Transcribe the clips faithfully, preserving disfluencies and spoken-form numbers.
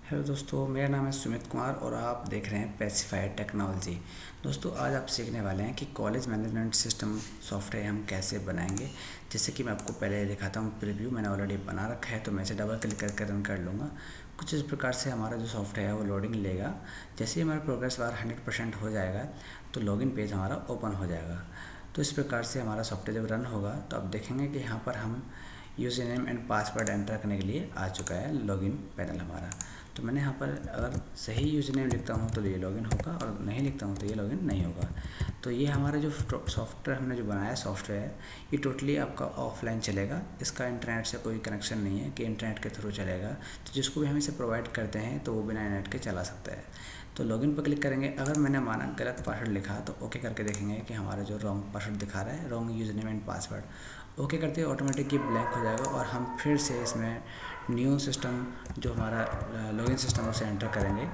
Hello दोस्तों, मेरा नाम है सुमित कुमार और आप देख रहे हैं पैसिफायर टेक्नोलॉजी। दोस्तों, आज आप सीखने वाले हैं कि कॉलेज मैनेजमेंट सिस्टम सॉफ्टवेयर हम कैसे बनाएंगे। जैसे कि मैं आपको पहले दिखाता हूँ, प्रीव्यू मैंने ऑलरेडी बना रखा है, तो मैं इसे डबल क्लिक करके रन कर लूँगा। कुछ इस प्रकार से हमारा जो सॉफ्टवेयर है वो लोडिंग लेगा। जैसे ही हमारा प्रोग्रेस बार हंड्रेड परसेंट हो जाएगा तो लॉगिन पेज हमारा ओपन हो जाएगा। तो इस प्रकार से हमारा सॉफ्टवेयर जब रन होगा तो आप देखेंगे कि यहाँ पर हम user name and password enter करने के लिए आ चुका है लॉगिन पैनल हमारा। तो मैंने यहाँ पर अगर सही यूज़र नेम लिखता हूँ तो ये लॉगिन होगा और नहीं लिखता हूँ तो ये लॉगिन नहीं होगा। तो ये हमारा जो सॉफ्टवेयर हमने जो बनाया सॉफ्टवेयर, ये टोटली आपका ऑफलाइन चलेगा। इसका इंटरनेट से कोई कनेक्शन नहीं है कि इंटरनेट के थ्रू चलेगा। तो जिसको भी हम इसे प्रोवाइड करते हैं तो वो बिना इंटरनेट के चला सकता है। तो लॉगिन पर क्लिक करेंगे। अगर मैंने माना गलत पासवर्ड लिखा तो ओके करके देखेंगे कि हमारा जो रॉन्ग पासवर्ड दिखा रहा है, wrong user name and password, okay करते ही ऑटोमेटिक ये ब्लैंक हो जाएगा और हम फिर से इसमें न्यू सिस्टम जो हमारा लॉगिन सिस्टम उसे एंटर करेंगे।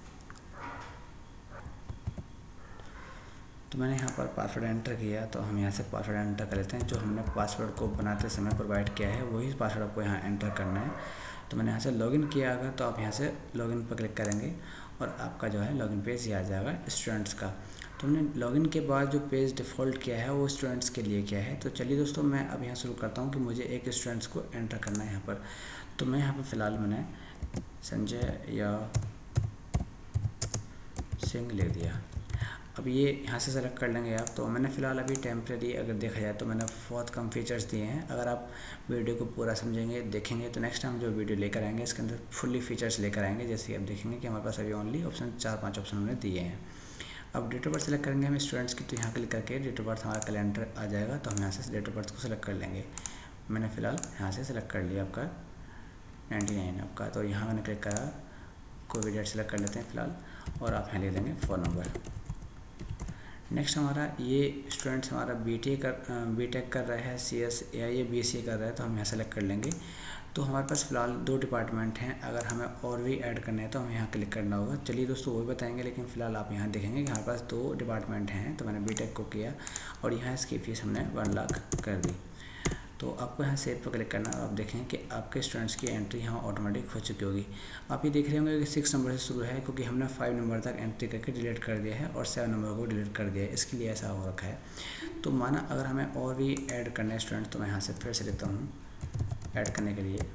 तो मैंने यहाँ पर पासवर्ड एंटर किया, तो हम यहाँ से पासवर्ड एंटर कर लेते हैं। जो हमने पासवर्ड को बनाते समय प्रोवाइड किया है वही पासवर्ड आपको यहाँ एंटर करना है। तो मैंने यहाँ से लॉगिन किया। अगर तो आप यहाँ से लॉगिन पर क्लिक करेंगे और आपका जो है लॉगिन पेज ये आ जाएगा स्टूडेंट्स का। तो हमने लॉगिन के बाद जो पेज डिफ़ॉल्ट किया है वो स्टूडेंट्स के लिए किया है। तो चलिए दोस्तों, मैं अब यहाँ शुरू करता हूँ कि मुझे एक स्टूडेंट्स को एंटर करना है यहाँ पर। तो मैं यहाँ पर फ़िलहाल मैंने संजय या सिंह लिख दिया। अब ये यहाँ से सेलेक्ट कर लेंगे आप। तो मैंने फ़िलहाल अभी टेम्प्रेरी अगर देखा जाए तो मैंने बहुत कम फीचर्स दिए हैं। अगर आप वीडियो को पूरा समझेंगे देखेंगे तो नेक्स्ट टाइम जो वीडियो लेकर आएंगे इसके अंदर फुल्ली फीचर्स लेकर आएंगे। जैसे आप देखेंगे कि हमारे पास अभी ओनली ऑप्शन चार पाँच ऑप्शन हमने दिए हैं। अब डेट ऑफ बर्थ सेलेक्ट करेंगे हम स्टूडेंट्स की। तो यहाँ क्लिक करके डेट ऑफ बर्थ हमारा कैलेंडर आ जाएगा। तो हम यहाँ से डेट ऑफ बर्थ को सेलेक्ट कर लेंगे। मैंने फ़िलहाल यहाँ से सेलेक्ट कर लिया आपका नाइन्टी नाइन आपका। तो यहाँ मैंने क्लिक करा, कोई भी डेट सेलेक्ट कर लेते हैं फ़िलहाल, और आप यहाँ ले लेंगे फ़ोन नंबर। नेक्स्ट हमारा ये स्टूडेंट्स हमारा बी टी कर बी टेक कर रहा है, सी एस या ये बी सी कर रहा है, तो हम यहाँ सेलेक्ट कर लेंगे। तो हमारे पास फ़िलहाल दो डिपार्टमेंट हैं। अगर हमें और भी ऐड करना है तो हमें यहाँ क्लिक करना होगा। चलिए दोस्तों, वो भी बताएंगे, लेकिन फ़िलहाल आप यहाँ देखेंगे कि हमारे पास दो डिपार्टमेंट हैं। तो मैंने बी टेक को किया और यहाँ इसकी फ़ीस हमने वन लाख कर दी। तो आपको यहाँ सेव पर क्लिक करना है। आप देखेंगे कि आपके स्टूडेंट्स की एंट्री यहाँ ऑटोमेटिक हो चुकी होगी। आप ये देख रहे होंगे कि सिक्स नंबर से शुरू है, क्योंकि हमने फाइव नंबर तक एंट्री करके डिलीट कर दिया है और सेवन नंबर को डिलीट कर दिया है, इसके लिए ऐसा हो रखा है। तो माना अगर हमें और भी ऐड करना है स्टूडेंट, तो मैं यहाँ से फिर से लिखता हूँ ऐड करने के लिए।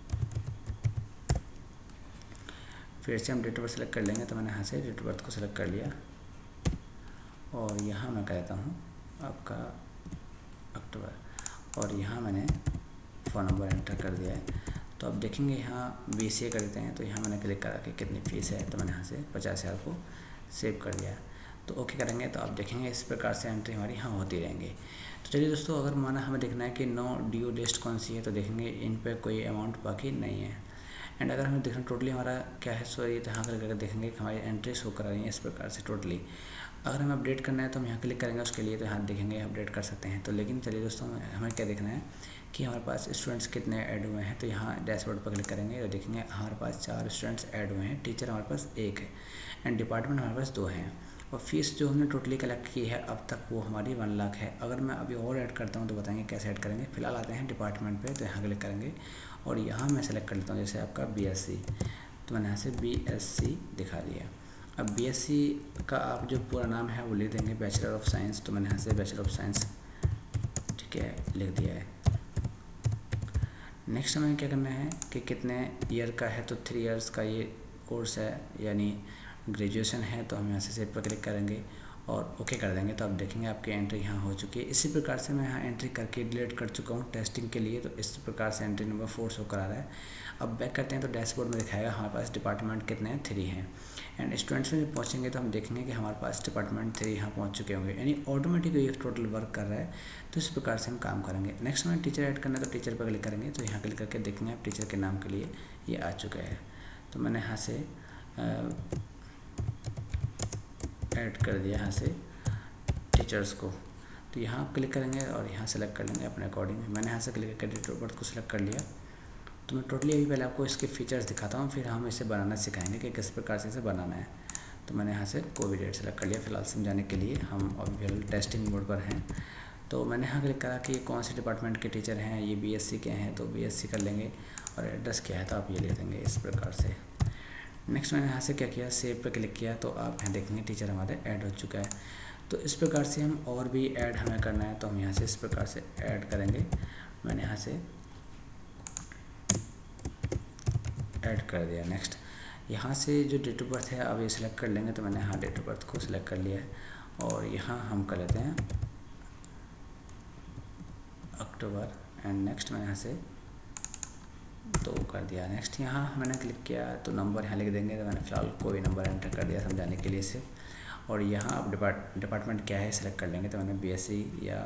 फिर से हम डेट ऑफ बर्थ सेलेक्ट कर लेंगे। तो मैंने यहाँ से डेट ऑफ बर्थ को सिलेक्ट कर लिया और यहाँ मैं कहता हूँ आपका अक्टूबर, और यहाँ मैंने फ़ोन नंबर एंटर कर दिया है। तो अब देखेंगे यहाँ बी सी ए कर देते हैं। तो यहाँ मैंने क्लिक करा कि कितनी फ़ीस है, तो मैंने यहाँ से पचास हज़ार को सेव कर दिया। तो ओके करेंगे तो आप देखेंगे इस प्रकार से एंट्री हमारी यहाँ होती रहेंगी। तो चलिए दोस्तों, अगर माना हमें देखना है कि नो ड्यू लिस्ट कौन सी है, तो देखेंगे इन पर कोई अमाउंट बाकी नहीं है। एंड अगर हमें देखना टोटली हमारा क्या है, सॉरी, तो यहाँ करके देखेंगे कि हमारी एंट्री शो करा रही है इस प्रकार से टोटली। अगर हमें अपडेट करना है तो हम यहाँ क्लिक करेंगे उसके लिए, तो यहाँ देखेंगे अपडेट कर सकते हैं। तो लेकिन चलिए दोस्तों, हमें क्या देखना है कि हमारे पास स्टूडेंट्स कितने ऐड हुए हैं। तो यहाँ डैशबोर्ड पर क्लिक करेंगे तो देखेंगे हमारे पास चार स्टूडेंट्स ऐड हुए हैं, टीचर हमारे पास एक है एंड डिपार्टमेंट हमारे पास दो हैं। और फीस जो हमने टोटली कलेक्ट की है अब तक वो हमारी वन लाख है। अगर मैं अभी और ऐड करता हूँ तो बताएंगे कैसे ऐड करेंगे। फिलहाल आते हैं डिपार्टमेंट पे, तो यहाँ क्लिक करेंगे और यहाँ मैं सेलेक्ट कर लेता हूँ जैसे आपका बी एस सी। तो मैंने यहाँ से बी एस सी दिखा दिया। अब बी एस सी का आप जो पूरा नाम है वो लिख देंगे बैचलर ऑफ साइंस। तो मैंने यहाँ से बैचलर ऑफ साइंस ठीक है लिख दिया है। नेक्स्ट हमें क्या करना है कि कितने ईयर का है, तो थ्री इयर्स का ये कोर्स है यानी ग्रेजुएशन है। तो हम यहाँ से सेव पर क्लिक करेंगे और ओके कर देंगे। तो आप देखेंगे आपकी एंट्री यहाँ हो चुकी है। इसी प्रकार से मैं यहाँ एंट्री करके डिलीट कर चुका हूँ टेस्टिंग के लिए। तो इस प्रकार से एंट्री नंबर फोर शो करा रहा है। अब बैक करते हैं तो डैशबोर्ड में दिखाएगा हमारे पास डिपार्टमेंट कितने हैं, थ्री हैं। एंड स्टूडेंट्स में जब पहुँचेंगे तो हम देखेंगे कि हमारे पास डिपार्टमेंट थ्री यहाँ पहुँच चुके होंगे, यानी ऑटोमेटिक ये टोटल वर्क कर रहा है। तो इस प्रकार से हम काम करेंगे। नेक्स्ट हमें टीचर ऐड करना है तो टीचर पर क्लिक करेंगे। तो यहाँ क्लिक करके देखेंगे आप टीचर के नाम के लिए ये आ चुका है। तो मैंने यहाँ से ऐड कर दिया यहाँ से टीचर्स को। तो यहाँ आप क्लिक करेंगे और यहाँ सेलेक्ट कर लेंगे अपने अकॉर्डिंग। मैंने यहाँ से क्लिक करके डेट ऑफ बर्थ को सिलेक्ट कर लिया। तो मैं टोटली अभी पहले आपको इसके फीचर्स दिखाता हूँ, फिर हम इसे बनाना सिखाएंगे कि किस प्रकार से इसे बनाना है। तो मैंने यहाँ से कोई डेट सेलेक्ट कर लिया फिलहाल समझाने के लिए, हम अभी फिलहाल टेस्टिंग मोड पर हैं। तो मैंने यहाँ क्लिक करा कि ये कौन से डिपार्टमेंट के टीचर हैं, ये बी एस सी के हैं, तो बी एस सी कर लेंगे। और एड्रेस क्या है तो आप ये लिख देंगे इस प्रकार से। नेक्स्ट मैंने यहाँ से क्या किया, सेव पर क्लिक किया तो आप यहाँ देखेंगे टीचर हमारे ऐड हो चुका है। तो इस प्रकार से हम और भी ऐड हमें करना है तो हम यहाँ से इस प्रकार से ऐड करेंगे। मैंने यहाँ से ऐड कर दिया। नेक्स्ट यहाँ से जो डेट ऑफ बर्थ है अब ये सिलेक्ट कर लेंगे, तो मैंने यहाँ डेट ऑफ बर्थ को सिलेक्ट कर लिया है और यहाँ हम कर लेते हैं अक्टूबर एंड नेक्स्ट मैंने यहाँ से तो कर दिया। नेक्स्ट यहाँ मैंने क्लिक किया तो नंबर यहाँ लिख देंगे, तो मैंने फ़िलहाल कोई नंबर एंटर कर दिया समझाने के लिए से। और यहाँ आप डिपार्ट डिपार्टमेंट क्या है सिलेक्ट कर लेंगे, तो मैंने बीएससी या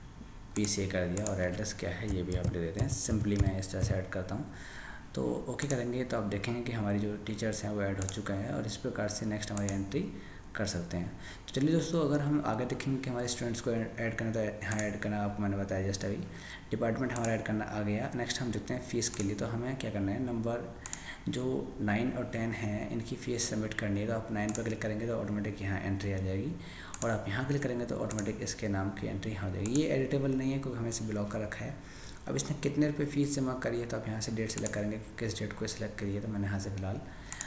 पीसीए कर दिया और एड्रेस क्या है ये भी आप दे देते हैं। सिंपली मैं इस तरह से ऐड करता हूँ तो ओके करेंगे तो आप देखेंगे कि हमारी जो टीचर्स हैं वो ऐड हो चुका है और इस प्रकार से नेक्स्ट हमारी एंट्री कर सकते हैं। तो चलिए दोस्तों, अगर हम आगे देखेंगे कि हमारे स्टूडेंट्स को ऐड करना, तो यहाँ ऐड करना आपको मैंने बताया जस्ट अभी। डिपार्टमेंट हमारा ऐड करना आ गया। नेक्स्ट हम देखते हैं फ़ीस के लिए, तो हमें क्या करना है, नंबर जो नाइन और टेन हैं इनकी फ़ीस सबमिट करनी है। तो आप नाइन पर क्लिक करेंगे तो ऑटोमेटिक यहाँ एंट्री आ जाएगी और आप यहाँ क्लिक करेंगे तो ऑटोमेटिक इसके नाम की एंट्री यहाँ हो जाएगी। ये एडिटेबल नहीं है क्योंकि हमें इसे ब्लॉक कर रखा है। अब इसने कितने रुपये फ़ीस जमा करी है, तो आप यहाँ से डेट सेलेक्ट करेंगे कि किस डेट को सिलेक्ट करिए। तो मैंने यहाँ से फ़िलहाल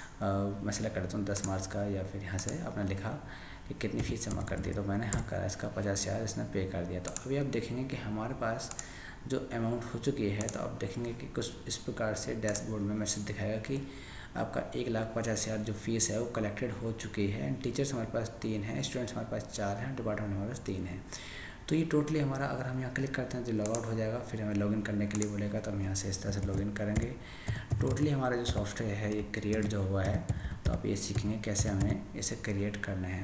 मैं सेलेक्ट करता हूँ दस मार्च का, या फिर यहाँ से आपने लिखा कि कितनी फ़ीस जमा कर दी, तो मैंने यहाँ करा इसका पचास हज़ार इसने पे कर दिया। तो अभी आप देखेंगे कि हमारे पास जो अमाउंट हो चुकी है, तो आप देखेंगे कि कुछ इस प्रकार से डैशबोर्ड में मैसेज दिखाएगा कि आपका एक लाख पचास हज़ार जो फीस है वो कलेक्टेड हो चुकी है। एंड टीचर्स हमारे पास तीन हैं, स्टूडेंट्स हमारे पास चार हैं, डिपार्टमेंट हमारे पास तीन हैं। तो ये टोटली हमारा, अगर हम यहाँ क्लिक करते हैं तो लॉग आउट हो जाएगा, फिर हमें लॉगिन करने के लिए बोलेगा, तो हम यहाँ से इस तरह से लॉगिन करेंगे। टोटली हमारा जो सॉफ्टवेयर है ये क्रिएट जो हुआ है, तो आप ये सीखेंगे कैसे हमें इसे क्रिएट करना है।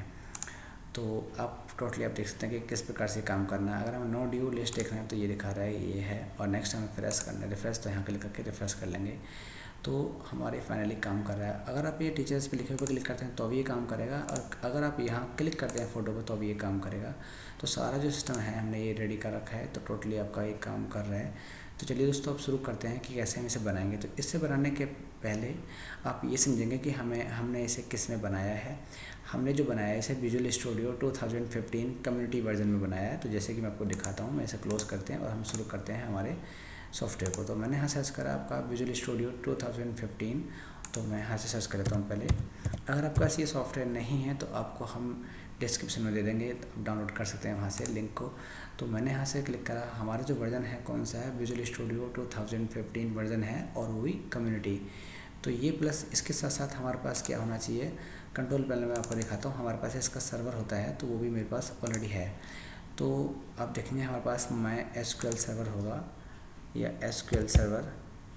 तो आप टोटली आप देख सकते हैं कि किस प्रकार से काम करना है। अगर हम नो ड्यू लिस्ट देख रहे हैं तो ये दिखा रहा है ये है, और नेक्स्ट हमें रिफ्रेश करना है, रिफ्रेश तो यहाँ क्लिक करके रिफ्रेश कर लेंगे तो हमारे फाइनली काम कर रहा है। अगर आप ये टीचर्स पे लिखे हुए क्लिक करते हैं तो भी ये काम करेगा, और अगर आप यहाँ क्लिक करते हैं फ़ोटो पे तो भी ये काम करेगा। तो सारा जो सिस्टम है हमने ये रेडी कर रखा है, तो टोटली आपका ये काम कर रहा है। तो चलिए दोस्तों, अब शुरू करते हैं कि कैसे हम इसे बनाएंगे। तो इससे बनाने के पहले आप ये समझेंगे कि हमें हमने इसे किस में बनाया है। हमने जो बनाया है इसे Visual studio two thousand fifteen community version में बनाया है। तो जैसे कि मैं आपको दिखाता हूँ, मैं इसे क्लोज़ करते हैं और हम शुरू करते हैं हमारे सॉफ्टवेयर को। तो मैंने यहाँ सर्च करा आपका Visual studio two thousand fifteen, तो मैं यहाँ से सर्च कर लेता हूँ पहले। अगर आपके पास ये सॉफ्टवेयर नहीं है तो आपको हम डिस्क्रिप्शन में दे देंगे, तो आप डाउनलोड कर सकते हैं वहाँ से लिंक को। तो मैंने यहाँ से क्लिक करा, हमारा जो वर्जन है कौन सा है, Visual studio two thousand fifteen version है, और वो भी कम्युनिटी। तो ये प्लस इसके साथ साथ हमारे पास क्या होना चाहिए, कंट्रोल पैनल में आपको दिखाता हूँ। हमारे पास इसका सर्वर होता है, तो वो भी मेरे पास ऑलरेडी है। तो आप देखेंगे हमारे पास माई एस क्यू एल सर्वर होगा, या S Q L server,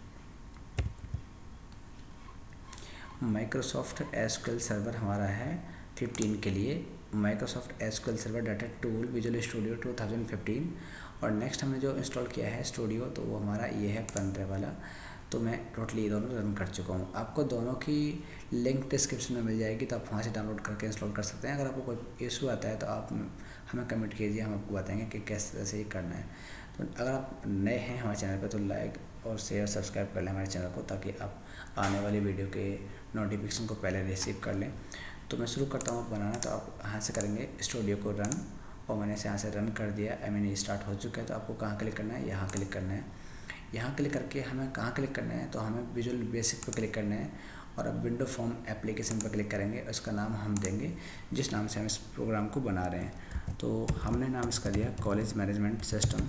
Microsoft S Q L server हमारा है फिफ्टीन के लिए, Microsoft S Q L server data tool Visual studio two thousand fifteen. और नेक्स्ट हमने जो इंस्टॉल किया है स्टूडियो, तो वो हमारा ये है पंद्रह वाला। तो मैं टोटली दोनों रन कर चुका हूँ। आपको दोनों की लिंक डिस्क्रिप्शन में मिल जाएगी, तो आप वहाँ से डाउनलोड करके इंस्टॉल कर सकते हैं। अगर आपको कोई इशू आता है तो आप हमें कमेंट कीजिए, हम आपको बताएंगे कि किस तरह से ये करना है। तो अगर आप नए हैं हमारे चैनल पर तो लाइक और शेयर सब्सक्राइब कर लें हमारे चैनल को, ताकि आप आने वाली वीडियो के नोटिफिकेशन को पहले रिसीव कर लें। तो मैं शुरू करता हूँ बनाना। तो आप यहाँ से करेंगे स्टूडियो को रन, और मैंने इसे यहाँ से रन कर दिया। आई मीन स्टार्ट हो चुका है। तो आपको कहाँ क्लिक करना है, यहाँ क्लिक करना है। यहाँ क्लिक करके हमें कहाँ क्लिक करना है, तो हमें विजुअल बेसिक पर क्लिक करना है, और अब विंडो फॉर्म एप्लीकेशन पर क्लिक करेंगे। उसका नाम हम देंगे जिस नाम से हम इस प्रोग्राम को बना रहे हैं। तो हमने नाम इसका दिया कॉलेज मैनेजमेंट सिस्टम।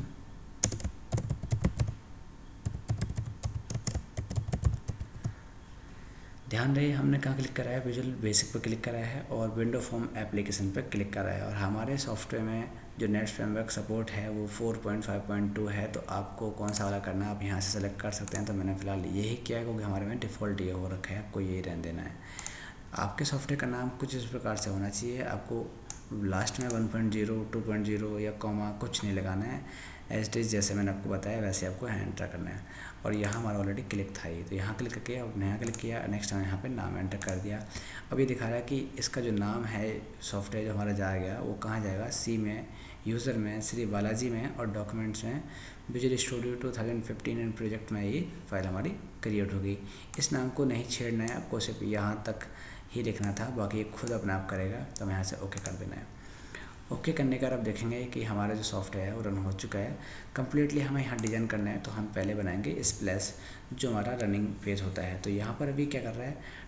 ध्यान रहे हमने कहाँ क्लिक करा है, विजुअल बेसिक पर क्लिक करा है और विंडो फॉर्म एप्लीकेशन पर क्लिक करा है। और हमारे सॉफ्टवेयर में जो नेट फ्रेमवर्क सपोर्ट है वो four point five point two है। तो आपको कौन सा वाला करना है आप यहाँ से सेलेक्ट कर सकते हैं। तो मैंने फ़िलहाल यही किया है क्योंकि हमारे में डिफ़ॉल्ट ये हो रखा है, आपको यही रहने देना है। आपके सॉफ्टवेयर का नाम कुछ इस प्रकार से होना चाहिए। आपको लास्ट में one point zero, two point zero या कॉमा कुछ नहीं लगाना है। एज इट इज़ जैसे मैंने आपको बताया वैसे आपको एंटर करना है। और यहाँ हमारा ऑलरेडी क्लिक था ये, तो यहाँ क्लिक करके अब नया क्लिक किया। नेक्स्ट हमने यहाँ पे नाम एंटर कर दिया। अब ये दिखा रहा है कि इसका जो नाम है सॉफ्टवेयर जो हमारा जाएगा वो कहाँ जाएगा, सी में, यूज़र में, श्री बालाजी में, और डॉक्यूमेंट्स में visual studio two thousand fifteen and project में ये फाइल हमारी क्रिएट होगी। इस नाम को नहीं छेड़ना है, आपको सिर्फ यहाँ तक ही लिखना था, बाकी ये खुद अपने आप करेगा। तो हमें यहाँ से ओके कर देना है। ओके करने का आप देखेंगे कि हमारा जो सॉफ्टवेयर है वो रन हो चुका है कम्प्लीटली। हमें यहाँ डिज़ाइन करना है, तो हम पहले बनाएंगे स्प्लैश जो हमारा रनिंग पेज होता है। तो यहाँ पर अभी क्या कर रहा है,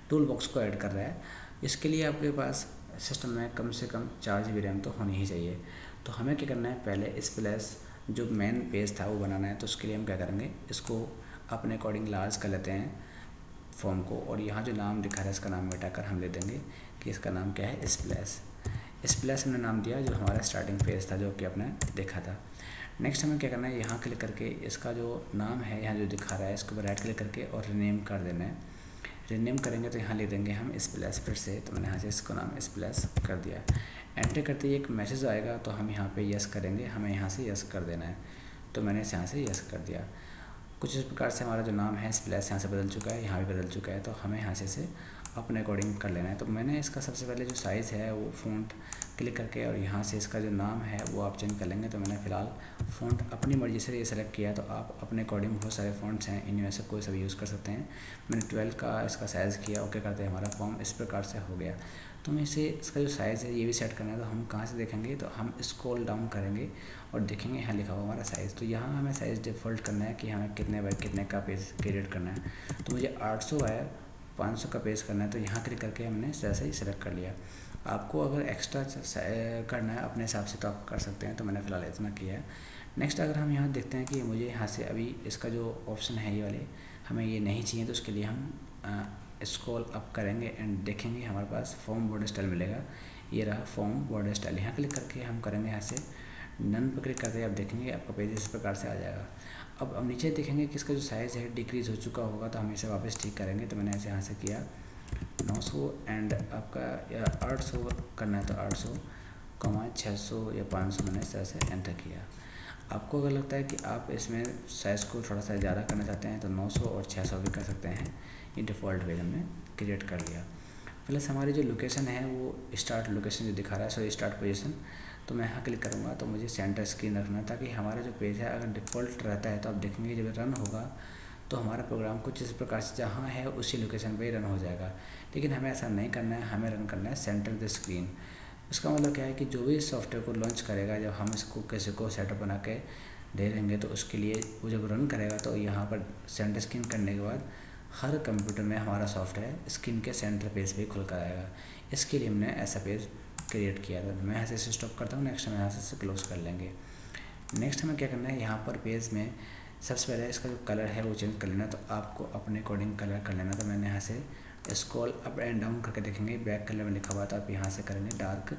टूल बॉक्स को ऐड कर रहा है। इसके लिए आपके पास सिस्टम में कम से कम चार जी बी रैम तो होनी ही चाहिए। तो हमें क्या करना है, पहले स्प्लैश जो मेन पेज था वो बनाना है। तो उसके लिए हम क्या करेंगे, इसको अपने अकॉर्डिंग लार्ज कर लेते हैं फॉर्म को, और यहाँ जो नाम दिखा रहा है इसका नाम मिटाकर हम ले देंगे कि इसका नाम क्या है, स्प्लैश। स्प्लैश हमने नाम दिया जो हमारा स्टार्टिंग पेज था जो कि आपने देखा था। नेक्स्ट हमें क्या करना है, यहाँ क्लिक करके इसका जो नाम है यहाँ जो दिखा रहा है इसके ऊपर राइट क्लिक करके और रीनेम कर देना है। रीनेम करेंगे तो यहाँ लिख देंगे हम स्प्लैश फिर से। तो मैंने यहाँ से इसको नाम स्प्लैश कर दिया। एंटर करते ही एक मैसेज आएगा तो हम यहाँ पे यस करेंगे, हमें यहाँ से यस कर देना है। तो मैंने यहाँ से यस कर दिया। कुछ इस प्रकार से हमारा जो नाम है स्प्लैश यहाँ से बदल चुका है, यहाँ भी बदल चुका है। तो हमें यहाँ से इसे अपने अकॉर्डिंग कर लेना है। तो मैंने इसका सबसे पहले जो साइज़ है वो फ़ॉन्ट क्लिक करके और यहाँ से इसका जो नाम है वो आप चेंज कर लेंगे। तो मैंने फ़िलहाल फ़ॉन्ट अपनी मर्ज़ी से ये सेलेक्ट किया है। तो आप अपने अकॉर्डिंग बहुत सारे फ़ॉन्ट्स हैं, इनमें से कोई सा भी यूज़ कर सकते हैं। मैंने ट्वेल्व का इसका साइज़ किया, ओके करते हैं, हमारा फॉर्म इस प्रकार से हो गया। तो हमें इसे इसका जो साइज़ है ये भी सेट करना है। तो हम कहाँ से देखेंगे, तो हम स्क्रॉल डाउन करेंगे और देखेंगे यहाँ लिखा हुआ हमारा साइज़। तो यहाँ हमें साइज़ डिफ़ॉल्ट करना है कि हमें कितने बाय कितने का पेज क्रिएट करना है। तो मुझे आठ सौ बाय पाँच सौ का पेज करना है। तो यहाँ क्लिक करके हमने जैसे ही सेलेक्ट कर लिया। आपको अगर एक्स्ट्रा करना है अपने हिसाब से तो आप कर सकते हैं। तो मैंने फ़िलहाल इतना किया है। नेक्स्ट अगर हम यहाँ देखते हैं कि मुझे यहाँ से अभी इसका जो ऑप्शन है ये वाले हमें ये नहीं चाहिए, तो उसके लिए हम स्क्रॉल अप करेंगे एंड देखेंगे हमारे पास फॉर्म बॉर्डर स्टाइल मिलेगा। ये रहा फॉर्म बॉर्डर स्टाइल। यहाँ क्लिक करके हम करेंगे यहाँ से नन पर क्लिक करते हैं। आप देखेंगे आपका पेज इस प्रकार से आ जाएगा। अब अब नीचे देखेंगे कि इसका जो साइज़ है डिक्रीज़ हो चुका होगा, तो हम इसे वापस ठीक करेंगे। तो मैंने ऐसे यहाँ से किया नौ सौ एंड आपका आठ सौ करना है तो आठ सौ कमा छः सौ या पाँच सौ मैंने इस तरह से एंटर किया। आपको अगर लगता है कि आप इसमें साइज़ को थोड़ा सा ज़्यादा करना चाहते हैं तो नौ सौ और छः सौ भी कर सकते हैं। ये डिफ़ॉल्ट पेज हमने क्रिएट कर लिया। प्लस हमारी जो लोकेशन है वो स्टार्ट लोकेशन जो दिखा रहा है, सो स्टार्ट पोजीशन, तो मैं यहाँ क्लिक करूँगा तो मुझे सेंटर स्क्रीन रखना है, ताकि हमारा जो पेज है अगर डिफ़ॉल्ट रहता है तो आप देखेंगे जब रन होगा तो हमारा प्रोग्राम कुछ इस प्रकार से जहाँ है उसी लोकेशन पे ही रन हो जाएगा। लेकिन हमें ऐसा नहीं करना है, हमें रन करना है सेंटर द स्क्रीन। उसका मतलब क्या है कि जो भी सॉफ्टवेयर को लॉन्च करेगा, जब हम इसको किसी को सेटअप बना के दे देंगे तो उसके लिए वो जब रन करेगा तो यहाँ पर सेंटर स्क्रीन करने के बाद हर कंप्यूटर में हमारा सॉफ्टवेयर स्क्रीन के सेंटर पेज पे खुल कर आएगा। इसके लिए हमने ऐसा पेज क्रिएट किया था। मैं यहाँ से स्टॉप करता हूँ, नेक्स्ट हम यहाँ से क्लोज कर लेंगे। नेक्स्ट हमें क्या करना है, यहाँ पर पेज में सबसे पहले इसका जो कलर है वो चेंज कर लेना। तो आपको अपने अकॉर्डिंग कलर कर लेना। तो मैंने यहाँ से स्क्रॉल अप एंड डाउन करके देखेंगे बैक कलर में लिखा हुआ था, आप यहाँ से करेंगे डार्क।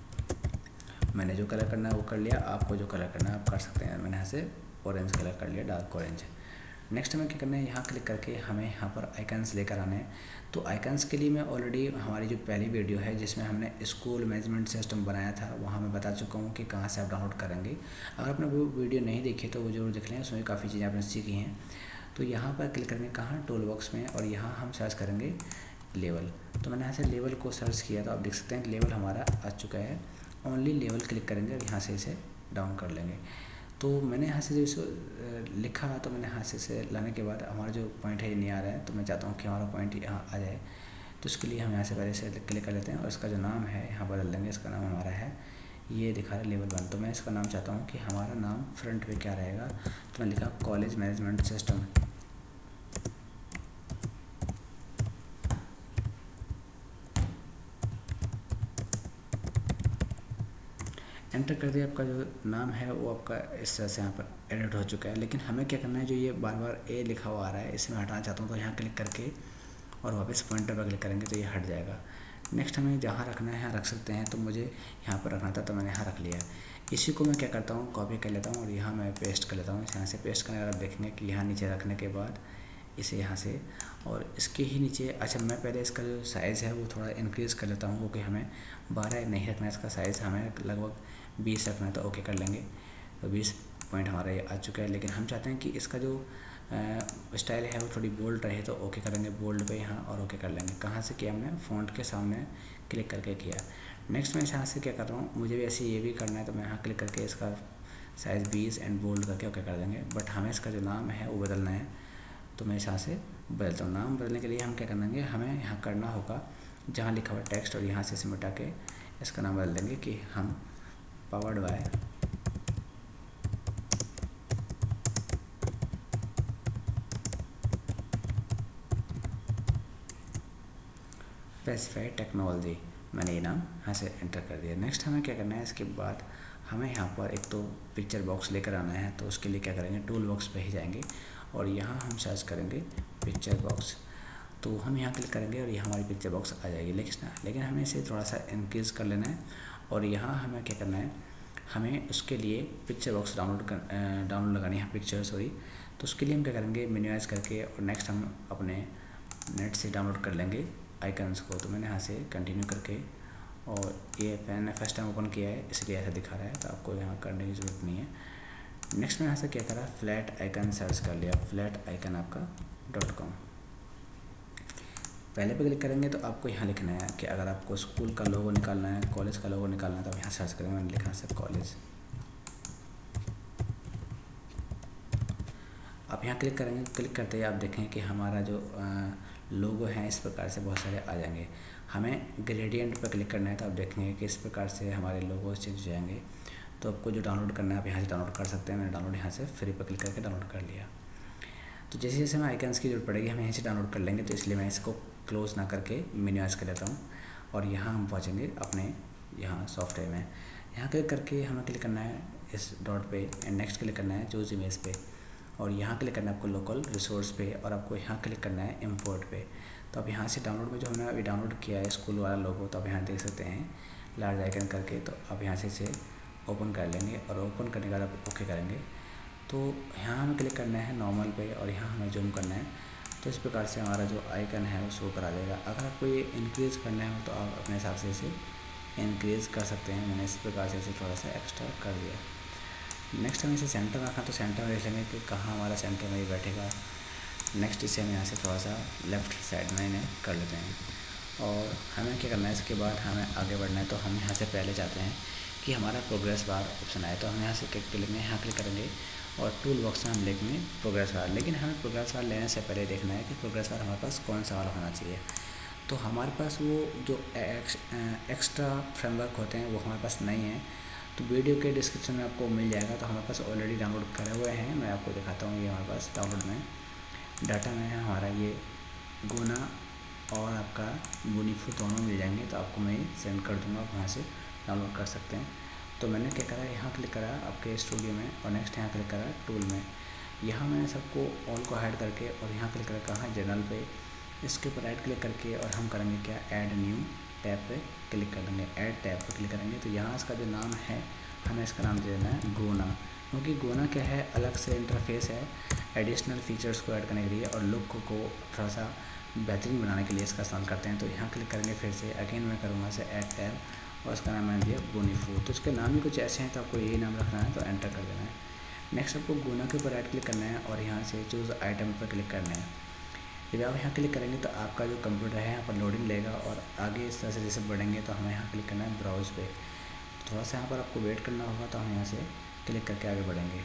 मैंने जो कलर करना है वो कर लिया, आपको जो कलर करना है आप कर सकते हैं। मैंने यहाँ से ऑरेंज कलर कर लिया, डार्क ऑरेंज। नेक्स्ट हमें क्या करना है, यहाँ क्लिक करके हमें यहाँ पर आइकन्स लेकर आने हैं। तो आइकन्स के लिए मैं ऑलरेडी हमारी जो पहली वीडियो है जिसमें हमने स्कूल मैनेजमेंट सिस्टम बनाया था वहाँ मैं बता चुका हूँ कि कहाँ से आप डाउनलोड करेंगे। अगर आपने वो वीडियो नहीं देखी तो वो जरूर देख लें, उसमें काफ़ी चीज़ें आपने सीखी हैं। तो यहाँ पर क्लिक करेंगे कहाँ, टूल बॉक्स में, और यहाँ हम सर्च करेंगे लेवल। तो मैंने यहाँ से लेवल को सर्च किया तो आप देख सकते हैं लेवल हमारा आ चुका है। ओनली लेवल क्लिक करेंगे और यहाँ से इसे डाउन कर लेंगे। तो मैंने यहाँ से जो इसको लिखा तो मैंने यहाँ से इसे लाने के बाद हमारा जो पॉइंट है ये नहीं आ रहा है। तो मैं चाहता हूँ कि हमारा पॉइंट यहाँ आ जाए। तो उसके लिए हम यहाँ से पहले से क्लिक कर लेते हैं और इसका जो नाम है यहाँ बदल देंगे। इसका नाम हमारा है, ये दिखा रहा है लेवल वन। तो मैं इसका नाम चाहता हूँ कि हमारा नाम फ्रंट पे क्या रहेगा। तो मैं लिखा कॉलेज मैनेजमेंट सिस्टम। एंटर कर दिया। आपका जो नाम है वो आपका इस तरह से यहाँ पर एडिट हो चुका है। लेकिन हमें क्या करना है, जो ये बार बार ए लिखा हुआ आ रहा है इसे मैं हटाना चाहता हूँ। तो यहाँ क्लिक करके और वापस पॉइंटर पर क्लिक करेंगे तो ये हट जाएगा। नेक्स्ट हमें जहाँ रखना है यहाँ रख सकते हैं। तो मुझे यहाँ पर रखना था तो मैंने यहाँ रख लिया। इसी को मैं क्या करता हूँ, कॉपी कर लेता हूँ और यहाँ मैं पेस्ट कर लेता हूँ। यहाँ से पेस्ट करने के बाद देखेंगे कि यहाँ नीचे रखने के बाद इसे यहाँ से और इसके ही नीचे, अच्छा मैं पहले इसका जो साइज़ है वो थोड़ा इंक्रीज़ कर लेता हूँ, क्योंकि हमें बारह नहीं रखना है इसका साइज़, हमें लगभग बीस रखना है। तो ओके कर लेंगे। तो बीस पॉइंट हमारा ये आ चुका है। लेकिन हम चाहते हैं कि इसका जो स्टाइल है वो थोड़ी बोल्ड रहे, तो ओके करेंगे बोल्ड पे यहाँ और ओके कर लेंगे। कहाँ से किया हमने, फ़ॉन्ट के सामने क्लिक करके किया। नेक्स्ट मैं यहाँ से क्या कर रहा हूँ, मुझे भी ऐसे ये भी करना है। तो मैं यहाँ क्लिक करके इसका साइज़ बीस एंड बोल्ड करके ओके कर देंगे। बट हमें इसका जो नाम है वो बदलना है। तो मैं यहाँ से बदलता हूँ। नाम बदलने के लिए हम क्या करेंगे, हमें यहाँ करना होगा जहाँ लिखा हुआ टेक्स्ट और यहाँ से इसे मिटा के इसका नाम बदल देंगे कि हम पावर्ड बाय स्पेसिफाई टेक्नोलॉजी, मैंने ये नाम यहाँ से एंटर कर दिया। नेक्स्ट हमें क्या करना है, इसके बाद हमें यहाँ पर एक तो पिक्चर बॉक्स लेकर आना है, तो उसके लिए क्या करेंगे, टूल बॉक्स पे ही जाएंगे और यहाँ हम सर्च करेंगे पिक्चर बॉक्स। तो हम यहाँ क्लिक करेंगे और ये हमारी पिक्चर बॉक्स आ जाएगी। लेकिन लेकिन हमें इसे थोड़ा सा इंक्रीज़ कर लेना है और यहाँ हमें क्या करना है, हमें उसके लिए पिक्चर बॉक्स डाउनलोड कर डाउनलोड लगानी है पिक्चर सॉरी। तो उसके लिए हम क्या करेंगे, मिनिमाइज करके और नेक्स्ट हम अपने नेट से डाउनलोड कर लेंगे आइकन्स को। तो मैंने यहाँ से कंटिन्यू करके, और ये मैंने फर्स्ट टाइम ओपन किया है इसलिए ऐसा दिखा रहा है, तो आपको यहाँ करने की ज़रूरत नहीं है। नेक्स्ट में यहाँ से क्या करा, फ्लैट आइकन सर्च कर लिया, फ्लैट आइकन आपका डॉट कॉम। पहले पे क्लिक करेंगे तो आपको यहाँ लिखना है कि अगर आपको स्कूल का लोगो निकालना है, कॉलेज का लोगो निकालना है, तो आप यहाँ सर्च करेंगे। मैंने लिखा है कॉलेज। आप यहाँ क्लिक करेंगे, क्लिक करते ही आप देखें कि हमारा जो लोगो है इस प्रकार से बहुत सारे आ जाएंगे। हमें ग्रेडियंट पर क्लिक करना है, तो आप देखेंगे कि इस प्रकार से हमारे लोगो चेंज हो जाएंगे। तो आपको जो डाउनलोड करना है आप यहाँ से डाउनलोड कर सकते हैं। मैंने डाउनलोड यहाँ से फ्री पर क्लिक करके डाउनलोड कर लिया। तो जैसे जैसे हमें आइकन्स की जरूरत पड़ेगी हम यहीं से डाउनलोड कर लेंगे, तो इसलिए मैं इसको क्लोज ना करके मिनिमाइज कर लेता हूँ। और यहाँ हम पहुँचेंगे अपने यहाँ सॉफ्टवेयर में। यहाँ क्लिक करके हमें क्लिक करना है इस डॉट पे एंड नेक्स्ट क्लिक करना है चूज इमेज पे, और यहाँ क्लिक करना है आपको लोकल रिसोर्स पे, और आपको यहाँ क्लिक करना है इम्पोर्ट पे। तो अब यहाँ से डाउनलोड में जो हमने अभी डाउनलोड किया है स्कूल वाला लोगो, तो आप यहाँ देख सकते हैं लार्ज आइकन करके। तो आप यहाँ से इसे ओपन कर लेंगे और ओपन करने के बाद आप ओके करेंगे। तो यहाँ हमें क्लिक करना है नॉर्मल पे और यहाँ हमें जूम करना है। तो इस प्रकार से हमारा जो आइकन है वो शो करा देगा। अगर आपको ये इंक्रीज़ करना है तो आप अपने हिसाब से इसे इंक्रीज़ कर सकते हैं। मैंने इस प्रकार से इसे थोड़ा सा एक्स्ट्रा कर दिया। नेक्स्ट हमें इसे सेंटर में रखना, तो सेंटर में देख लेंगे कि कहाँ हमारा सेंटर में ही बैठेगा। नेक्स्ट इसे हम यहाँ से थोड़ा सा लेफ़्ट साइड में इन्हें कर लेते हैं। और हमें क्या करना है, इसके बाद हमें आगे बढ़ना है। तो हम यहाँ से पहले चाहते हैं कि हमारा प्रोग्रेस बार ऑप्शन आए, तो हम यहाँ से क्लिक करेंगे, यहाँ क्लिक करेंगे और टूल बॉक्स में हम लिखेंगे प्रोग्रेस बार। लेकिन हमें प्रोग्रेस बार लेने से पहले देखना है कि प्रोग्रेस बार हमारे पास कौन सा वाला होना चाहिए। तो हमारे पास वो जो एक्स, एक्स्ट्रा फ्रेमवर्क होते हैं वो हमारे पास नहीं है। तो वीडियो के डिस्क्रिप्शन में आपको मिल जाएगा। तो हमारे पास ऑलरेडी डाउनलोड करे हुए हैं, मैं आपको दिखाता हूँ। ये हमारे पास डाउनलोड में डाटा में है हमारा, ये गोना और आपका बुनीफू दोनों मिल जाएंगे। तो आपको मैं सेंड कर दूँगा, आप वहाँ से डाउनलोड कर सकते हैं। तो मैंने क्या करा, यहाँ क्लिक करा आपके स्टूडियो में और नेक्स्ट यहाँ क्लिक करा टूल में। यहाँ मैंने सबको ऑल को हाइड करके और यहाँ क्लिक करा कहाँ जनरल पे, इसके ऊपर राइट क्लिक करके और हम करेंगे क्या, ऐड न्यू टैब पे क्लिक कर देंगे। ऐड टैब पे क्लिक करेंगे तो यहाँ इसका जो नाम है हमें इसका नाम दे देना है गोना, क्योंकि गोना क्या है, अलग से इंटरफेस है एडिशनल फीचर्स को ऐड करने के लिए और लुक को थोड़ा सा बेहतरीन बनाने के लिए इसका इस्तेमाल करते हैं। तो यहाँ क्लिक करेंगे, फिर से अगेन मैं करूँगा से ऐड टैब और इसका नाम मैंने दिया बोनीफू। तो इसके नाम ही कुछ ऐसे हैं, तो आपको यही नाम रखना है, तो एंटर कर देना है। नेक्स्ट आपको गोना के ऊपर राइट क्लिक करना है और यहाँ से चूज़ आइटम पर क्लिक करना है। जब आप यहाँ क्लिक करेंगे तो आपका जो कंप्यूटर है यहाँ पर लोडिंग लेगा और आगे इस तरह से जैसे बढ़ेंगे तो हमें यहाँ क्लिक करना है ब्राउज़ पे। थोड़ा सा यहाँ पर आपको वेट करना होगा, तो हम यहाँ से क्लिक करके आगे बढ़ेंगे।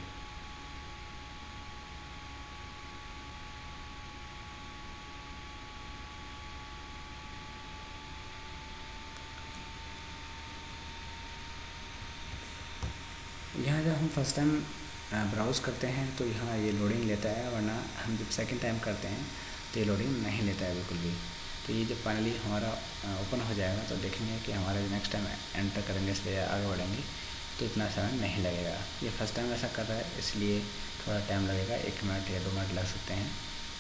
यहाँ जब हम फर्स्ट टाइम ब्राउज़ करते हैं तो यहाँ ये लोडिंग लेता है, वरना हम जब सेकंड टाइम करते हैं तो ये लोडिंग नहीं लेता है बिल्कुल भी। तो ये जब फाइनली हमारा ओपन हो जाएगा तो देखेंगे कि हमारे नेक्स्ट टाइम एंटर करेंगे, इसलिए आगे बढ़ेंगे तो इतना समय नहीं लगेगा। ये फर्स्ट टाइम ऐसा कर रहा है इसलिए थोड़ा टाइम लगेगा, एक मिनट या दो मिनट लग सकते हैं।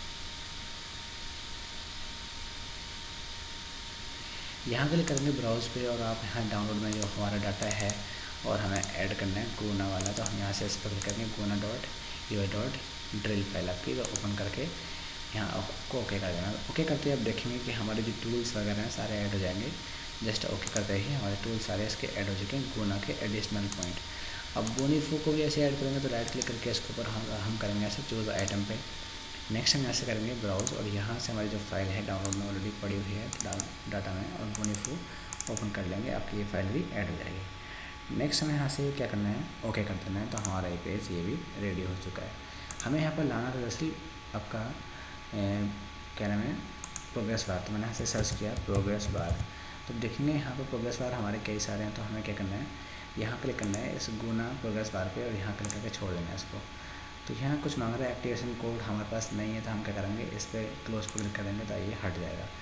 यहाँ क्लिक करेंगे ब्राउज़ पे और आप यहाँ डाउनलोड में जो हमारा डाटा है और हमें ऐड करना है गोना वाला, तो हम यहाँ से इस पर क्लिक करेंगे Guna dot U dot DLL file आपकी, तो ओपन करके यहाँ आपको ओके कर देना। ओके करते ही आप देखेंगे कि हमारे जो टूल्स वगैरह हैं सारे ऐड हो जाएंगे। जस्ट ओके करते ही हमारे टूल सारे इसके ऐड हो चुके हैं, गोना के एडिशनल पॉइंट। अब बोनीफू को भी ऐसे ऐड करेंगे तो राइट क्लिक करके इसके ऊपर हम हम करेंगे ऐसे चूज़ आइटम पे। नेक्स्ट हम यहाँ से करेंगे ब्राउज़ और यहाँ से हमारी जो फाइल है डाउनलोड में ऑलरेडी पड़ी हुई है डाटा में, और बोनीफू ओपन कर लेंगे, आपकी ये फाइल भी ऐड हो जाएगी। नेक्स्ट हमें यहाँ से क्या करना है, ओके कर देना है। तो हमारा ये पेज ये भी रेडी हो चुका है। हमें यहाँ पर लाना था दरअसल आपका ए, क्या नाम है, प्रोग्रेस बार। तो मैंने यहाँ से सर्च किया प्रोग्रेस बार, तो देखेंगे यहाँ पर प्रोग्रेस बार हमारे कई सारे हैं। तो हमें क्या करना है, यहाँ क्लिक करना है इस गुना प्रोग्रेस बार पे और यहाँ क्लिक करके छोड़ देना है इसको। तो यहाँ कुछ मांग रहा है एक्टिवेशन कोड, हमारे पास नहीं है, तो हम क्या करेंगे इस पर क्लोज पर क्लिक करेंगे तो ये हट जाएगा।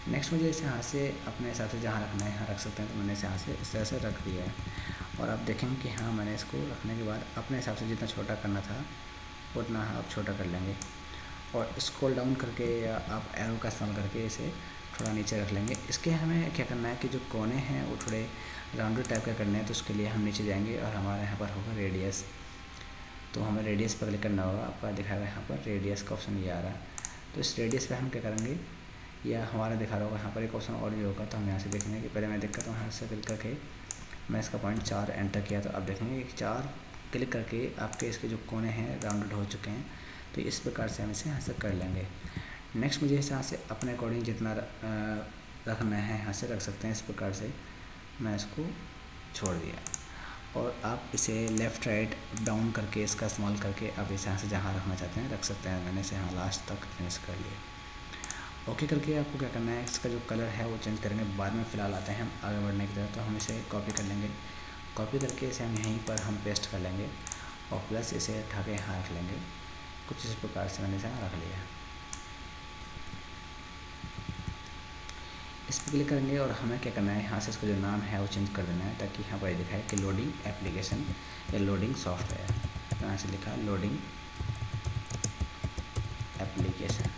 नेक्स्ट मुझे इसे यहाँ से अपने हिसाब से जहाँ रखना है यहाँ रख सकते हैं, तो मैंने इसे यहाँ से इस तरह से रख दिया है। और आप देखेंगे कि हाँ मैंने इसको रखने के बाद अपने हिसाब से जितना छोटा करना था उतना आप छोटा कर लेंगे, और स्क्रॉल डाउन करके या आप एरो का इस्तेमाल करके इसे थोड़ा नीचे रख लेंगे। इसके हमें क्या करना है कि जो कोने हैं वो थोड़े राउंडेड टाइप का करने हैं, तो उसके लिए हम नीचे जाएंगे और हमारे यहाँ पर होगा रेडियस। तो हमें रेडियस पर क्लिक करना होगा, आपका दिखाएगा यहाँ पर रेडियस का ऑप्शन ये आ रहा है। तो इस रेडियस पे हम क्या करेंगे, या हमारा दिखा रहा होगा यहाँ पर एक ऑप्शन और भी होगा, तो हम यहाँ से देखेंगे कि पहले मैं देख करता हूँ यहाँ से क्लिक करके मैं इसका पॉइंट चार एंटर किया, तो आप देखेंगे कि चार क्लिक करके आपके इसके जो कोने हैं राउंडेड हो चुके हैं। तो इस प्रकार से हम इसे यहाँ से कर लेंगे। नेक्स्ट मुझे यहाँ से अपने अकॉर्डिंग जितना रखना है यहाँ से रख सकते हैं। इस प्रकार से मैं इसको छोड़ दिया, और आप इसे लेफ़्ट राइट डाउन करके इसका इस्तेमाल करके आप इसे यहाँ से जहाँ रखना चाहते हैं रख सकते हैं। मैंने इसे यहाँ लास्ट तक फिनिश कर लिया। ओके करके आपको क्या करना है, इसका जो कलर है वो चेंज करेंगे बाद में। फ़िलहाल आते हैं हम आगे बढ़ने की तरफ। तो हम इसे कॉपी कर लेंगे, कॉपी करके इसे हम यहीं पर हम पेस्ट कर लेंगे, और प्लस इसे उठा के यहाँ रख लेंगे। कुछ इस प्रकार से मैंने इसे यहाँ रख लिया। इस पर क्लिक करेंगे और हमें क्या करना है, यहाँ से इसका जो नाम है वो चेंज कर देना है, ताकि यहाँ पर दिखाए कि लोडिंग एप्लीकेशन या लोडिंग सॉफ्टवेयर। तो यहाँ से लिखा लोडिंग एप्लीकेशन,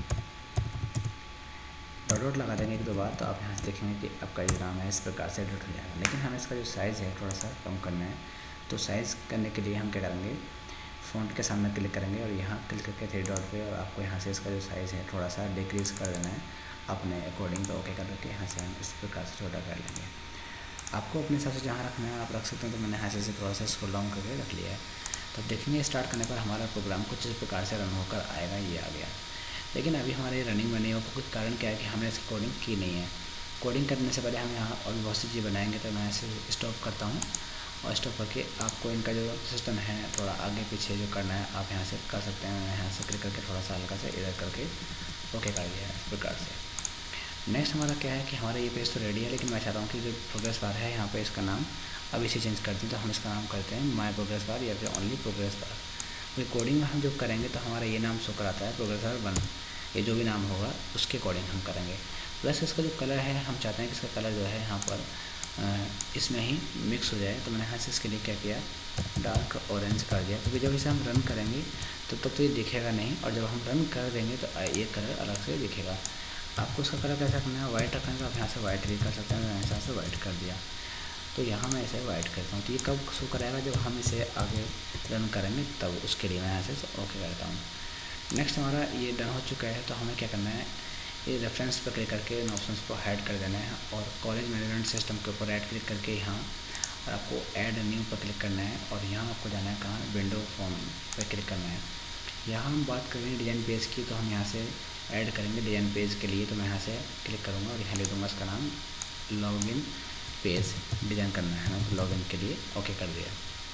डॉट डॉट लगा देंगे एक दो बार, तो आप यहाँ से देखेंगे कि आपका जो नाम है इस प्रकार से एडिट हो जाएगा। लेकिन हमें इसका जो साइज़ है थोड़ा सा कम करना है, तो साइज़ करने के लिए हम क्या करेंगे, फ़ॉन्ट के सामने क्लिक करेंगे और यहाँ क्लिक करके थ्री डॉट पे, और आपको यहाँ से इसका जो साइज़ है थोड़ा सा डिक्रीज़ कर देना है अपने अकॉर्डिंग। तो ओके करके यहाँ से हम इस प्रकार से छोटा कर लेंगे। आपको अपने हिसाब से जहाँ रखना है आप रख सकते हैं। तो मैंने यहाँ से थोड़ा सा स्क्रॉल डाउन करके रख लिया है। तो देखेंगे स्टार्ट करने पर हमारा प्रोग्राम कुछ इस प्रकार से रन होकर आएगा। ये आ गया, लेकिन अभी हमारे रनिंग बनी हो कुछ कारण क्या है कि हमने इसकी कोडिंग की नहीं है। कोडिंग करने से पहले हम यहाँ और बहुत सी चीज़ बनाएंगे। तो मैं ऐसे स्टॉप करता हूँ, और स्टॉप करके आपको इनका जो सिस्टम है थोड़ा आगे पीछे जो करना है आप यहाँ से कर सकते हैं। मैं यहाँ से क्लिक करके थोड़ा सा हल्का से इधर करके ओके कर दिया है इस प्रकार से। नेक्स्ट हमारा क्या है कि हमारा ये पेज तो रेडी है, लेकिन मैं चाहता हूँ कि जो प्रोग्रेस बार है यहाँ पे इसका नाम अब इसे चेंज करते हैं। तो हम इसका नाम करते हैं माई प्रोग्रेस बार या फिर ओनली प्रोग्रेस बार। तो कोडिंग में हम जो करेंगे तो हमारा ये नाम शो कराता है प्रोग्रेस बार वन, ये जो भी नाम होगा उसके अकॉर्डिंग हम करेंगे। प्लस इसका जो कलर है हम चाहते हैं कि इसका कलर जो है यहाँ पर इसमें ही मिक्स हो जाए। तो मैंने यहाँ से इसके लिए क्या किया, डार्क ऑरेंज कर दिया, क्योंकि जब इसे हम रन करेंगे तो तब तो ये दिखेगा नहीं, और जब हम रन कर देंगे तो ये कलर अलग से दिखेगा। आपको उसका कलर कैसा करना है, वाइट रखना है तो आप यहाँ से वाइट भी कर सकते हैं। मैंने यहाँ से वाइट कर दिया, तो यहाँ मैं इसे वाइट करता हूँ। तो ये कब शो कराएगा, जब हम इसे आगे रन करेंगे तब, उसके लिए मैं यहाँ से ओके करता हूँ। नेक्स्ट हमारा ये डन हो चुका है। तो हमें क्या करना है, ये रेफरेंस पर क्लिक करके इन ऑप्शंस को हाइड कर देना है, और कॉलेज मैनेजमेंट सिस्टम के ऊपर राइट क्लिक करके यहाँ और आपको ऐड न्यू पर क्लिक करना है, और यहाँ आपको जाना है कहाँ, विंडो फॉर्म पर क्लिक करना है। यहाँ हम बात करेंगे डिज़ाइन पेज की, तो हम यहाँ से ऐड करेंगे डिज़ाइन पेज के लिए। तो मैं यहाँ से क्लिक करूँगा और यहाँ ले दूँगा इसका नाम लॉगिन पेज डिज़ाइन करना है ना, तो लॉगिन के लिए ओके कर दिया।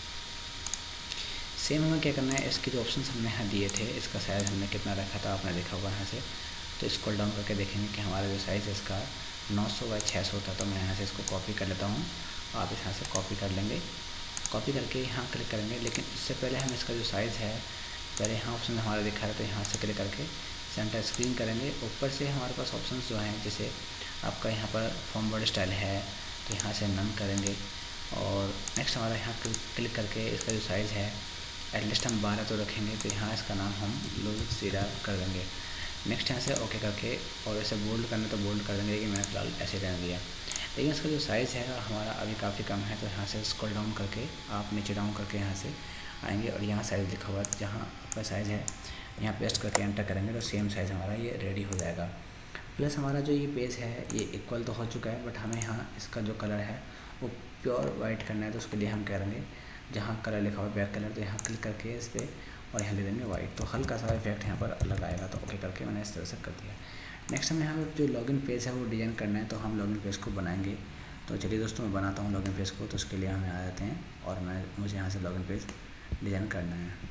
सेम हमें क्या करना है, इसके जो ऑप्शंस हमने यहाँ दिए थे इसका साइज़ हमने कितना रखा था आपने देखा होगा यहाँ से। तो स्क्रॉल डाउन करके देखेंगे कि हमारा जो साइज़ है इसका नौ सौ बाई छः सौ था। तो मैं यहाँ से इसको कॉपी कर लेता हूँ, आप यहाँ से कॉपी कर लेंगे। कॉपी करके यहाँ क्लिक करेंगे, लेकिन इससे पहले हम इसका जो साइज़ है पहले यहाँ ऑप्शन हमारा दिखा रहा है, तो यहाँ से क्लिक करके सेंटर स्क्रीन करेंगे। ऊपर से हमारे पास ऑप्शन जो हैं, जैसे आपका यहाँ पर फॉर्म वर्ड स्टाइल है तो यहाँ से नन करेंगे, और नेक्स्ट हमारा यहाँ क्लिक करके इसका जो साइज़ है एटलीस्ट हम बारह तो रखेंगे। तो यहाँ इसका नाम हम लोग सीधा कर देंगे। नेक्स्ट यहाँ से ओके करके, और ऐसे बोल्ड करना तो बोल्ड कर देंगे, लेकिन मैंने फिलहाल ऐसे रहने दिया। लेकिन इसका जो साइज़ है हमारा अभी काफ़ी कम है, तो यहाँ से स्क्रॉल डाउन करके आप नीचे डाउन करके यहाँ से आएंगे, और यहाँ साइज़ लिखा हुआ है जहाँ आपका साइज़ है यहाँ पेस्ट करके एंटर करेंगे, तो सेम साइज़ हमारा ये रेडी हो जाएगा। प्लस हमारा जो ये पेज है ये इक्वल तो हो चुका है, बट हमें यहाँ इसका जो कलर है वो प्योर वाइट करना है। तो उसके लिए हम करेंगे जहाँ कलर लिखा हुआ है बैक कलर, तो यहाँ क्लिक करके इस पर और यहाँ ले देंगे वाइट, तो हल्का सा इफेक्ट यहाँ पर लग आएगा। तो ओके करके मैंने इस तरह से कर दिया। नेक्स्ट हमें यहाँ पर जो लॉगिन पेज है वो डिज़ाइन करना है, तो हम लॉगिन पेज को बनाएंगे। तो चलिए दोस्तों मैं बनाता हूँ लॉगिन पेज को। तो उसके लिए हमें आ जाते हैं, और मैं मुझे यहाँ से लॉगिन पेज डिज़ाइन करना है।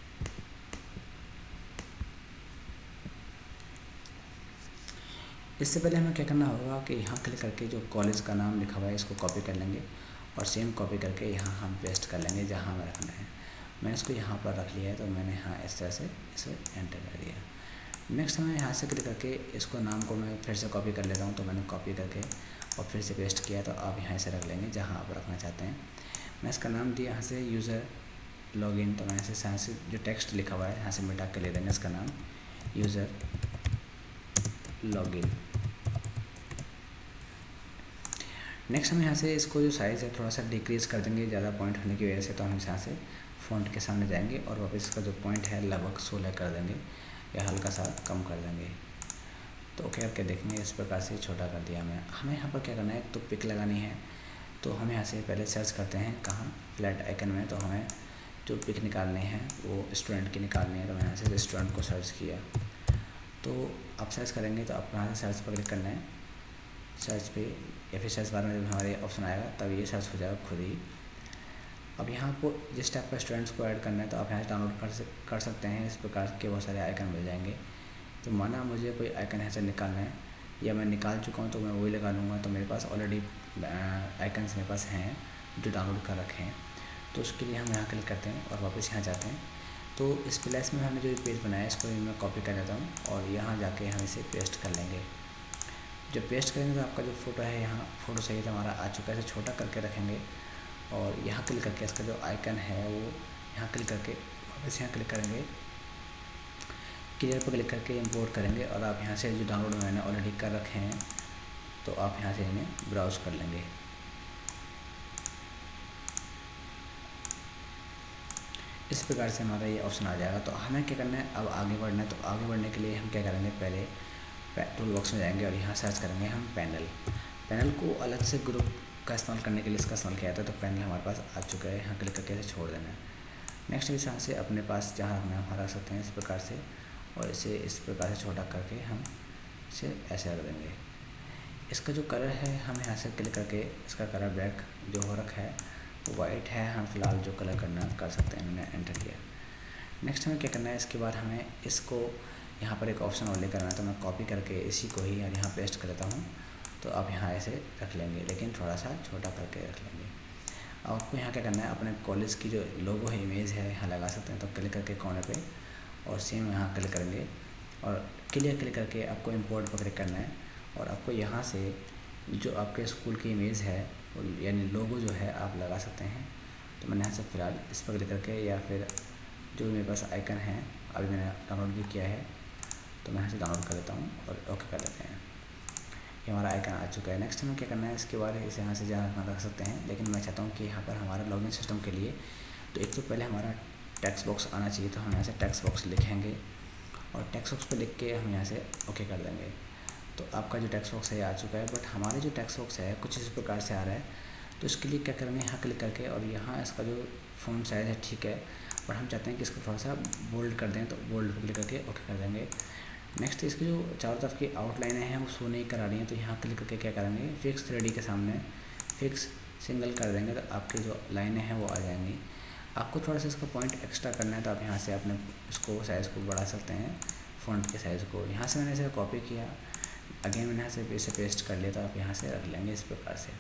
इससे पहले हमें क्या करना होगा कि यहाँ क्लिक करके जो कॉलेज का नाम लिखा हुआ है इसको कॉपी कर लेंगे, और सेम कॉपी करके यहाँ हम पेस्ट कर लेंगे जहाँ हमें रखना है। मैंने इसको यहाँ पर रख लिया है, तो मैंने यहाँ इस तरह से इसे एंटर कर दिया। नेक्स्ट हमें यहाँ से क्लिक करके इसको नाम को मैं फिर से कॉपी कर लेता हूँ। तो मैंने कॉपी करके और फिर से पेस्ट किया, तो आप यहाँ से रख लेंगे जहाँ आप रखना चाहते हैं। मैं इसका नाम दिया यहाँ से यूज़र लॉगिन। तो मैं ऐसे यहाँ से जो टेक्स्ट लिखा हुआ है यहाँ से मिटा के ले देंगे इसका नाम यूज़र लॉगिन। नेक्स्ट हम यहाँ से इसको जो साइज़ है थोड़ा सा डिक्रीज़ कर देंगे ज़्यादा पॉइंट होने की वजह से। तो हम यहाँ से फ़ॉन्ट के सामने जाएंगे और वापस इसका जो पॉइंट है लगभग सोलह कर देंगे या हल्का सा कम कर देंगे। तो ओके करके देखेंगे, इस प्रकार से छोटा कर दिया मैं। हमें यहाँ पर क्या करना है, तो पिक लगानी है। तो हम यहाँ से पहले सर्च करते हैं कहाँ, फ्लैट आइकन में। तो हमें जो पिक निकालने हैं वो स्टूडेंट की निकालनी है। तो मैंने यहाँ से स्टूडेंट को सर्च किया। तो आप सर्च करेंगे तो आपको यहाँ से सर्च पर क्लिक करना है, सर्च पे या फिर सर्च बार में जब हमारे ऑप्शन आएगा तब ये सर्च हो जाएगा खुद ही। अब यहाँ आपको जिस टाइप का स्टूडेंट्स को ऐड करना है तो आप यहाँ से डाउनलोड कर सक कर सकते हैं। इस प्रकार के बहुत सारे आइकन मिल जाएंगे। तो माना मुझे कोई आइकन यहाँ से निकालना है या मैं निकाल चुका हूँ तो मैं वही लगा लूँगा। तो मेरे पास ऑलरेडी आइकन्स मेरे पास हैं जो डाउनलोड कर रखे हैं। तो उसके लिए हम यहाँ क्लिक करते हैं और वापस यहाँ जाते हैं। तो इस प्लेस में हमने जो पेज बनाया है इसको मैं कॉपी कर लेता हूँ और यहाँ जाके हम इसे पेस्ट कर लेंगे। जब पेस्ट करेंगे तो आपका जो फ़ोटो है यहाँ फ़ोटो सही तो हमारा आ चुका है। इसे छोटा करके रखेंगे और यहाँ क्लिक करके इसका जो आइकन है वो यहाँ क्लिक करके वापस यहाँ क्लिक करेंगे, क्लियर पर क्लिक करके इंपोर्ट करेंगे। और आप यहाँ से जो डाउनलोड मैंने ऑलरेडी कर रखे हैं तो आप यहाँ से इन्हें ब्राउज़ कर लेंगे। इस प्रकार से हमारा ये ऑप्शन आ जाएगा। तो हमें क्या करना है, अब आगे बढ़ना है। तो आगे बढ़ने के लिए हम क्या करेंगे, पहले टूल बॉक्स में जाएंगे और यहाँ सर्च करेंगे हम पैनल। पैनल को अलग से ग्रुप का इस्तेमाल करने के लिए इसका इस्तेमाल किया जाता है। तो पैनल हमारे पास आ चुका है, यहाँ क्लिक करके इसे छोड़ देना है। नेक्स्ट इस यहाँ से अपने पास जहाँ रखना है वहाँ रख सकते हैं इस प्रकार से, और इसे इस प्रकार से छोटा करके हम इसे ऐसे रख देंगे। इसका जो कलर है हम यहाँ से क्लिक करके इसका कलर ब्लैक जो हो रखा है वो वाइट है। हम फिलहाल जो कलर करना कर सकते हैं, मैंने एंटर किया। नेक्स्ट हमें क्या करना है, इसके बाद हमें इसको यहाँ पर एक ऑप्शन और लेकर आना है। तो मैं कॉपी करके इसी को ही और यहाँ पेस्ट कर देता हूँ। तो आप यहाँ ऐसे रख लेंगे, लेकिन थोड़ा सा छोटा करके रख लेंगे। अब आपको यहाँ क्या करना है, अपने कॉलेज की जो लोगो है, इमेज है, यहाँ लगा सकते हैं। तो क्लिक करके कोने पे और सेम यहाँ क्लिक करेंगे और क्लियर क्लिक करके आपको इंपोर्ट पर क्लिक करना है। और आपको यहाँ से जो आपके स्कूल की इमेज है यानी लोगो जो है आप लगा सकते हैं। तो मैंने यहाँ से फ़िलहाल इस पर क्लिक करके या फिर जो मेरे पास आइकन है अभी मैंने डाउनलोड भी किया है तो मैं यहाँ से डाउनलोड कर लेता हूँ और ओके कर लेते हैं। ये हमारा आइकन आ चुका है। नेक्स्ट हमें क्या करना है, इसके बाद इसे यहाँ से जहाँ रख सकते हैं। लेकिन मैं चाहता हूँ कि यहाँ पर हमारा लॉगिन सिस्टम के लिए तो एक तो पहले हमारा टेक्स्ट बॉक्स आना चाहिए। तो हम यहाँ से टेक्स्ट बॉक्स लिखेंगे और टेक्स्ट बॉक्स पर लिख के हम यहाँ से ओके कर देंगे। तो आपका जो टेक्स्ट बॉक्स है आ चुका है। बट हमारे जो टेक्स्ट बॉक्स है कुछ इस प्रकार से आ रहा है। तो इसके लिए क्या करेंगे, यहाँ क्लिक करके और यहाँ इसका जो फ़ॉन्ट साइज़ है ठीक है, बट हम चाहते हैं कि इसको थोड़ा सा बोल्ड कर दें। तो बोल्ड पर क्लिक करके ओके कर देंगे। नेक्स्ट इसकी जो चारों तरफ की आउटलाइनें हैं वो शो नहीं करा रही हैं। तो यहाँ क्लिक करके क्या करेंगे, फिक्स थ्री डी के सामने फिक्स सिंगल कर देंगे। तो आपकी जो लाइनें हैं वो आ जाएंगी। आपको थोड़ा सा इसका पॉइंट एक्स्ट्रा करना है तो आप यहाँ से अपने इसको साइज़ को बढ़ा सकते हैं, फ़ॉन्ट के साइज़ को। यहाँ से मैंने इसे कॉपी किया, अगेन मैंने यहाँ से इसे पेस्ट कर लिया। तो आप यहाँ से रख लेंगे इस प्रकार से।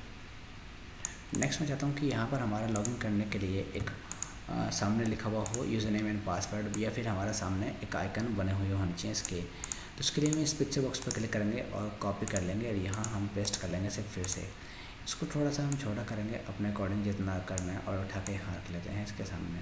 नेक्स्ट मैं चाहता हूँ कि यहाँ पर हमारा लॉगिन करने के लिए एक आ, सामने लिखा हुआ हो यूज़र नेम एंड पासवर्ड, या फिर हमारा सामने एक आइकन बने हुए होने चाहिए इसके। तो उसके लिए हम इस पिक्चर बॉक्स पर क्लिक करेंगे और कॉपी कर लेंगे और यहाँ हम पेस्ट कर लेंगे सिर्फ फिर से। इसको थोड़ा सा हम छोटा करेंगे अपने अकॉर्डिंग जितना करना है और उठा के यहाँ रख लेते हैं इसके सामने।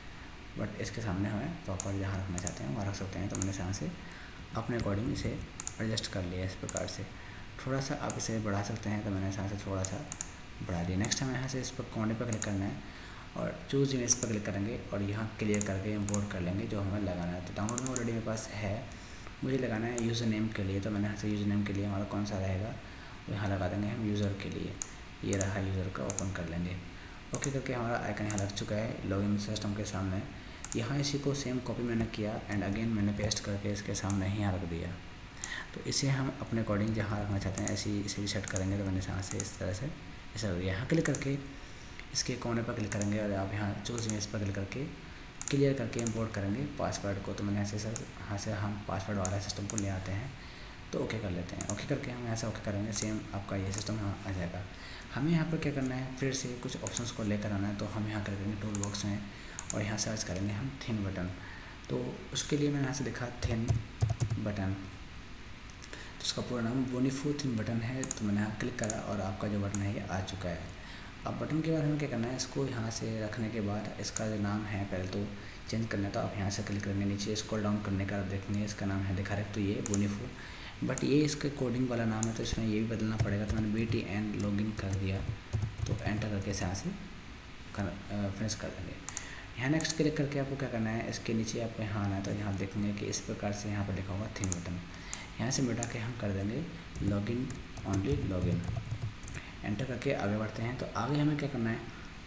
बट इसके सामने हमें प्रॉपर जहाँ रखना चाहते हैं वहाँ रख सकते हैं। तो मैंने यहाँ से अपने अकॉर्डिंग इसे एडजस्ट कर लिया इस प्रकार से। थोड़ा सा आप इसे बढ़ा सकते हैं। तो मैंने यहाँ से थोड़ा सा बढ़ा दिया। नेक्स्ट हमें यहाँ से इस पर कोने पर क्लिक करना है और चूज़ इमेज पर क्लिक करेंगे और यहाँ क्लियर करके इंपोर्ट कर लेंगे जो हमें लगाना है। तो डाउनलोड में ऑलरेडी मेरे पास है, मुझे लगाना है यूज़र नेम के लिए। तो मैंने यहाँ से यूज़र नेम के लिए हमारा कौन सा रहेगा वो यहाँ लगा देंगे हम यूज़र के लिए। ये रहा यूज़र का, ओपन कर लेंगे। ओके करके हमारा आइकन यहाँ लग चुका है लॉगिन सिस्टम के सामने। यहाँ इसी को सेम कॉपी मैंने किया एंड अगेन मैंने पेस्ट करके इसके सामने ही यहाँ रख दिया। तो इसे हम अपने अकॉर्डिंग जहाँ रखना चाहते हैं ऐसे ही इसे भी सेट करेंगे। तो मैंने यहाँ से इस तरह से ऐसा हो गया। यहाँ क्लिक करके इसके कोने पर क्लिक करेंगे और आप यहाँ चूज़ इमेज पर क्लिक करके क्लियर करके इंपोर्ट करेंगे पासवर्ड को। तो मैंने ऐसे सर यहाँ से हम पासवर्ड वाला सिस्टम को ले आते हैं। तो ओके कर लेते हैं। ओके करके हम ऐसा ओके करेंगे, सेम आपका ये सिस्टम यहाँ आ जाएगा। हमें यहाँ पर क्या करना है, फिर से कुछ ऑप्शंस को लेकर आना है। तो हम यहाँ करेंगे टूल बॉक्स में और यहाँ सर्च करेंगे हम थिन बटन। तो उसके लिए मैंने यहाँ से लिखा थिन बटन, तो उसका पूरा नाम बोनीफो थिन बटन है। तो मैंने यहाँ क्लिक करा और आपका जो बटन है ये आ चुका है। अब बटन के बाद हमें क्या करना है, इसको यहाँ से रखने के बाद इसका जो नाम है पहले तो चेंज करना है। तो आप यहाँ से क्लिक करेंगे, नीचे स्क्रॉल डाउन करने का आप देखेंगे इसका नाम है दिखा रहे, तो ये बोनीफो, बट ये इसके कोडिंग वाला नाम है तो इसमें ये भी बदलना पड़ेगा। तो मैंने बी टी एन लॉगिन कर दिया, तो एंटर करके इसे यहाँ से फिनिश कर देंगे। यहाँ नेक्स्ट क्लिक करके आपको क्या करना है, इसके नीचे आपको यहाँ आना है। तो यहाँ देखेंगे कि इस प्रकार से यहाँ पर लिखा होगा थीम बटन, यहाँ से मिटा के हम कर देंगे लॉगिन ओनली लॉगिन, एंटर करके आगे बढ़ते हैं। तो आगे हमें क्या करना है,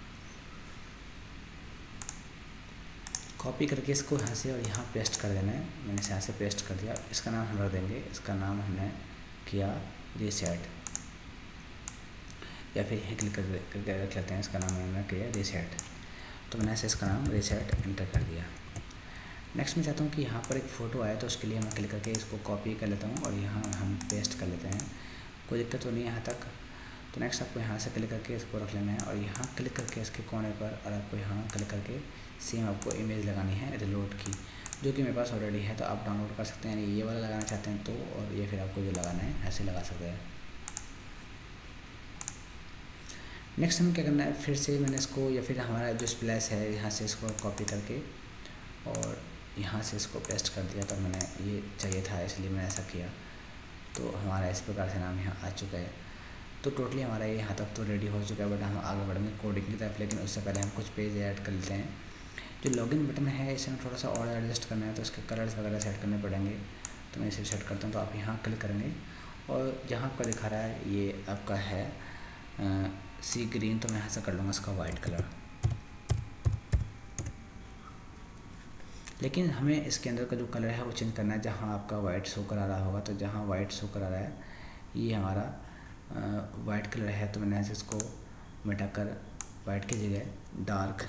कॉपी करके इसको यहाँ से और यहाँ पेस्ट कर देना है। मैंने यहाँ से पेस्ट कर दिया। इसका नाम हम रख देंगे, इसका नाम हमने किया रीसेट, या फिर यहीं क्लिक करके रख लेते हैं, इसका नाम हमने किया रीसेट। तो मैंने ऐसे इसका नाम रीसेट एंटर कर दिया। नेक्स्ट मैं चाहता हूँ कि यहाँ पर एक फ़ोटो आए, तो उसके लिए मैं क्लिक करके इसको कॉपी कर लेता हूँ और यहाँ हम पेस्ट कर लेते हैं। कोई दिक्कत तो नहीं है यहाँ तक। तो नेक्स्ट आपको यहाँ से क्लिक करके इसको रख लेना है और यहाँ क्लिक करके इसके कोने पर, और आपको यहाँ क्लिक करके सेम आपको इमेज लगानी है रिलोड की, जो कि मेरे पास ऑलरेडी है। तो आप डाउनलोड कर सकते हैं, यानी ये वाला लगाना चाहते हैं तो, और ये फिर आपको जो लगाना है ऐसे लगा सकते हैं। नेक्स्ट हमें क्या करना है, फिर से मैंने इसको, या फिर हमारा जो स्प्लैश है यहाँ से इसको कॉपी करके और यहाँ से इसको पेस्ट कर दिया। तो मैंने ये चाहिए था इसलिए मैंने ऐसा किया। तो हमारा इस प्रकार से नाम यहाँ आ चुका है। तो टोटली हमारा ये यहाँ तक तो रेडी हो चुका है, बट हम आगे बढ़ेंगे कोडिंग की तरफ। लेकिन उससे पहले हम कुछ पेज ऐड कर लेते हैं। जो लॉगिन बटन है इसे थोड़ा सा और एडजस्ट करना है, तो इसके कलर्स वगैरह सेट करने पड़ेंगे। तो मैं इसे सेट करता हूँ। तो आप यहाँ क्लिक करेंगे और जहाँ आपका दिखा रहा है ये आपका है आ, सी ग्रीन, तो मैं यहाँ से कर लूँगा इसका वाइट कलर। लेकिन हमें इसके अंदर का जो कलर है वो चेंज करना है। जहाँ आपका वाइट शो करा रहा होगा, तो जहाँ वाइट शो करा रहा है ये हमारा वाइट कलर है, तो मैंने ऐसे इसको मिटाकर वाइट की जगह डार्क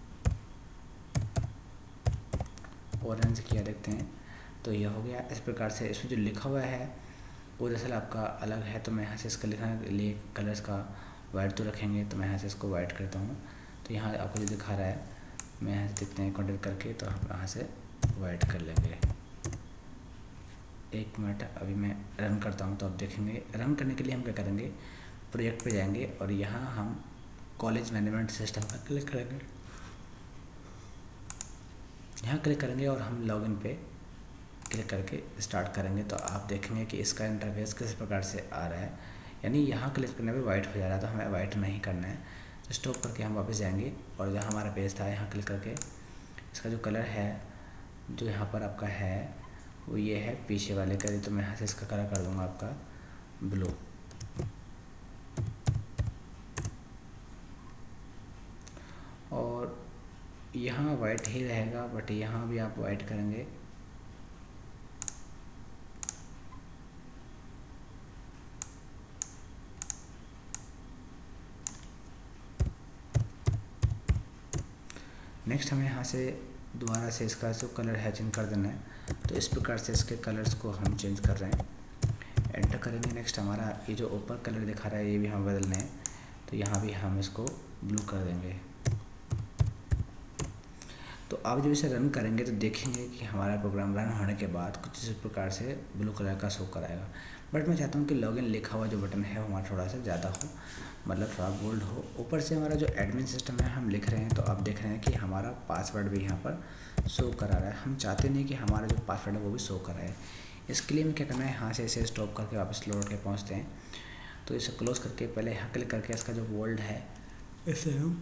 ऑरेंज किया, देखते हैं। तो ये हो गया। इस प्रकार से इसमें जो लिखा हुआ है वो दरअसल आपका अलग है। तो मैं यहाँ से इसका लिखने के लिए कलर्स का वाइट तो रखेंगे, तो मैं यहाँ से इसको वाइट करता हूँ। तो यहाँ आपको जो दिखा रहा है, मैं यहाँ से देखते हैं कंट्रोल करके, तो हम यहाँ से वाइट कर लेंगे। एक मिनट अभी मैं रन करता हूँ। तो आप देखेंगे रन करने के लिए हम क्या करेंगे, प्रोजेक्ट पे जाएंगे और यहाँ हम कॉलेज मैनेजमेंट सिस्टम पर क्लिक करेंगे। यहाँ क्लिक करेंगे और हम लॉगिन पे क्लिक करके स्टार्ट करेंगे। तो आप देखेंगे कि इसका इंटरफेस किस प्रकार से आ रहा है, यानी यहाँ क्लिक करने पे वाइट हो जा रहा है। तो हमें वाइट नहीं करना है, तो स्टॉप करके हम वापस जाएंगे और जहाँ हमारा पेज था यहाँ क्लिक करके इसका जो कलर है जो यहाँ पर आपका है वो ये है पीछे वाले का। तो मैं यहाँ से इसका कलर कर दूँगा आपका ब्लू। और यहाँ वाइट ही रहेगा, बट यहाँ भी आप वाइट करेंगे। नेक्स्ट हमें यहाँ से दोबारा से इसका जो कलर है चेंज कर देना है। तो इस प्रकार से इसके कलर्स को हम चेंज कर रहे हैं, एंटर करेंगे। नेक्स्ट हमारा ये जो ऊपर कलर दिखा रहा है ये भी हम बदलने हैं, तो यहाँ भी हम इसको ब्लू कर देंगे। तो आप जब इसे रन करेंगे तो देखेंगे कि हमारा प्रोग्राम रन होने के बाद कुछ इस प्रकार से ब्लू कलर का शो कराएगा। बट मैं चाहता हूँ कि लॉगिन लिखा हुआ जो बटन है वो हमारा थोड़ा सा ज़्यादा हो, मतलब थोड़ा बोल्ड हो। ऊपर से हमारा जो एडमिन सिस्टम है हम लिख रहे हैं, तो आप देख रहे हैं कि हमारा पासवर्ड भी यहाँ पर शो करा रहा है। हम चाहते नहीं कि हमारा जो पासवर्ड है वो भी शो कराए। इसके लिए हमें क्या करना है, यहाँ से इसे स्टॉप करके वापस लौट के पहुँचते हैं। तो इसे क्लोज़ करके पहले यहाँ क्लिक करके इसका जो बोल्ड है इसे हम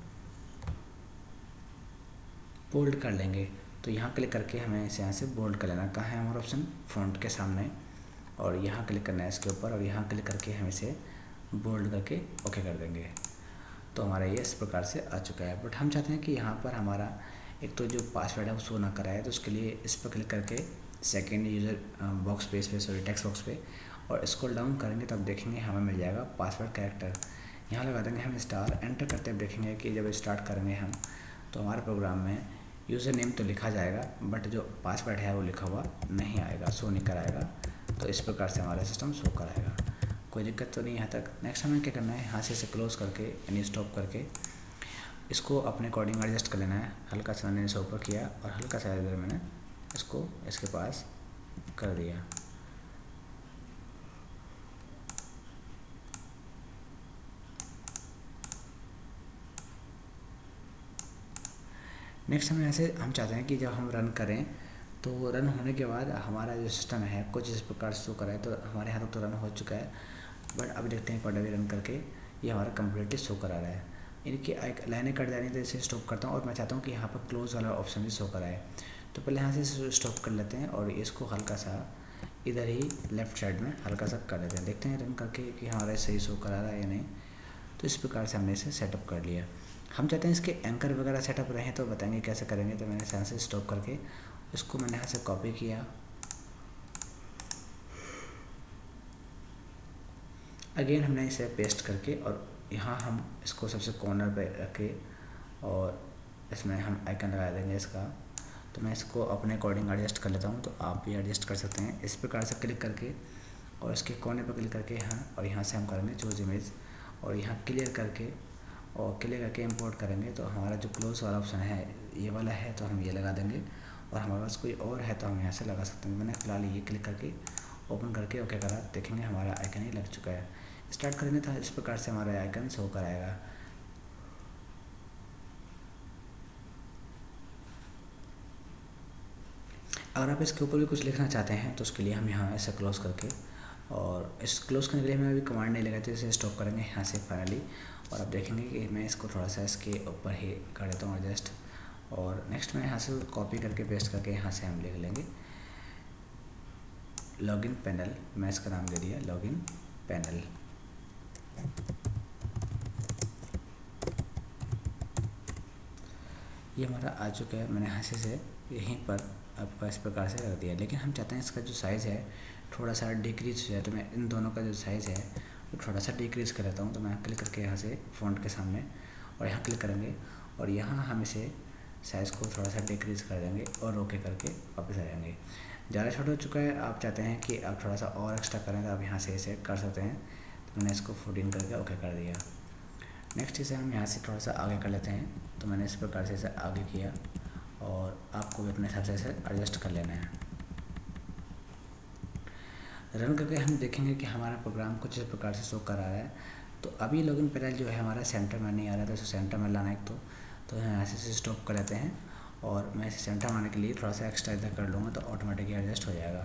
बोल्ड कर लेंगे। तो यहाँ क्लिक करके हमें इसे यहाँ से बोल्ड कर लेना। कहाँ है हमारा ऑप्शन, फ्रंट के सामने, और यहाँ क्लिक करना है इसके ऊपर, और यहाँ क्लिक करके हम इसे बोल्ड करके ओके कर देंगे। तो हमारा ये इस प्रकार से आ चुका है। बट हम चाहते हैं कि यहाँ पर हमारा एक तो जो पासवर्ड है वो शो ना कराए, तो उसके लिए इस पर क्लिक करके सेकेंड यूज़र बॉक्स पे, इस पे सॉरी टेक्स्ट बॉक्स पे, और स्क्रॉल डाउन करेंगे तो आप देखेंगे हमें मिल जाएगा पासवर्ड कैरेक्टर। यहाँ लगा देंगे हम स्टार, एंटर करते हैं। देखेंगे कि जब स्टार्ट करेंगे हम तो हमारे प्रोग्राम में यूज़र नेम तो लिखा जाएगा, बट जो पासवर्ड है वो लिखा हुआ नहीं आएगा, शो नहीं कराएगा। तो इस प्रकार से हमारा सिस्टम शो कराएगा। कोई दिक्कत तो नहीं यहाँ तक। नेक्स्ट हमें क्या करना है, यहाँ से इसे क्लोज़ करके यानी स्टॉप करके इसको अपने अकॉर्डिंग एडजस्ट कर लेना है। हल्का सा मैंने इसे ऊपर किया और हल्का सा इधर मैंने इसको इसके पास कर दिया। नेक्स्ट हम यहाँ से हम चाहते हैं कि जब हम रन करें तो रन होने के बाद हमारा जो सिस्टम है कुछ इस प्रकार शो कराए। तो हमारे यहाँ तक तो रन हो चुका है, बट अब देखते हैं कोड अभी रन करके ये हमारा कम्प्लीटली शो करा रहा है। इनकी लाइनें कट जानी तो इसे स्टॉप करता हूँ और मैं चाहता हूँ कि यहाँ पर क्लोज वाला ऑप्शन भी शो कराए। तो पहले यहाँ से स्टॉप कर लेते हैं और इसको हल्का सा इधर ही लेफ़्ट साइड में हल्का सा कर लेते हैं। देखते हैं रन करके कि हमारा सही शो करा रहा है या नहीं। तो इस प्रकार से हमने इसे सेटअप कर लिया। हम चाहते हैं इसके एंकर वगैरह सेटअप रहें तो बताएंगे कैसे करेंगे। तो मैंने यहाँ से स्टॉप करके इसको मैंने यहाँ से कॉपी किया, अगेन हमने इसे पेस्ट करके और यहाँ हम इसको सबसे कॉर्नर पे रखे और इसमें हम आइकन लगा देंगे इसका। तो मैं इसको अपने अकॉर्डिंग एडजस्ट कर लेता हूँ, तो आप भी एडजस्ट कर सकते हैं। इस प्रकार से क्लिक करके और इसके कोने पर क्लिक करके यहाँ और यहाँ से हम करेंगे चूज इमेज और यहाँ क्लियर करके और क्लियर करके इंपोर्ट करेंगे। तो हमारा जो क्लोज वाला ऑप्शन है ये वाला है तो हम ये लगा देंगे, और हमारे पास कोई और है तो हम यहाँ से लगा सकते हैं। मैंने फिलहाल ये क्लिक करके ओपन करके ओके करा, देखेंगे हमारा आइकन ही लग चुका है। स्टार्ट करेंगे तो इस प्रकार से हमारा आइकन शो कराएगा। अगर आप इसके ऊपर भी कुछ लिखना चाहते हैं तो उसके लिए हम यहाँ ऐसे क्लोज करके और इस क्लोज करने के लिए हमें अभी कमांड नहीं लगाते, इसे स्टॉप करेंगे यहाँ से फाइनली। और आप देखेंगे कि मैं इसको थोड़ा सा इसके ऊपर ही कर देता हूँ एडजस्ट। और नेक्स्ट मैं यहाँ से कॉपी करके पेस्ट करके यहाँ से हम लिख लेंगे लॉगिन पैनल। मैं इसका नाम दे दिया लॉगिन पैनल। ये हमारा आ चुका है। मैंने यहाँ से यहीं पर आपका इस प्रकार से रख दिया। लेकिन हम चाहते हैं इसका जो साइज़ है थोड़ा सा डिक्रीज हो जाए, तो मैं इन दोनों का जो साइज़ है वो थोड़ा सा डिक्रीज़ कर लेता हूँ। तो मैं क्लिक करके यहाँ से फ़ॉन्ट के सामने और यहाँ क्लिक करेंगे और यहाँ हम इसे साइज़ को थोड़ा सा डिक्रीज़ कर देंगे और ओके करके वापस आ जाएंगे। ज़्यादा छोटा हो चुका है, आप चाहते हैं कि आप थोड़ा सा और एक्स्ट्रा करें तो आप यहाँ से इसे कर सकते हैं। तो मैंने इसको फोर्टीन करके ओके कर दिया। नेक्स्ट इसे हम यहाँ से थोड़ा सा आगे कर लेते हैं। तो मैंने इस प्रकार से इसे आगे किया और आपको भी अपने हिसाब से इसे एडजस्ट कर लेना है। रन करके हम देखेंगे कि हमारा प्रोग्राम कुछ इस प्रकार से शो करा रहा है। तो अभी लॉगिन पैनल जो है हमारा सेंटर में नहीं आ रहा है, तो इसे सेंटर में लाना है। तो तो यहाँ से इसे स्टॉप कर लेते हैं और मैं इसे सेंटर में आने के लिए थोड़ा सा एक्स्ट्रा इधर कर लूँगा तो ऑटोमेटिकली एडजस्ट हो जाएगा।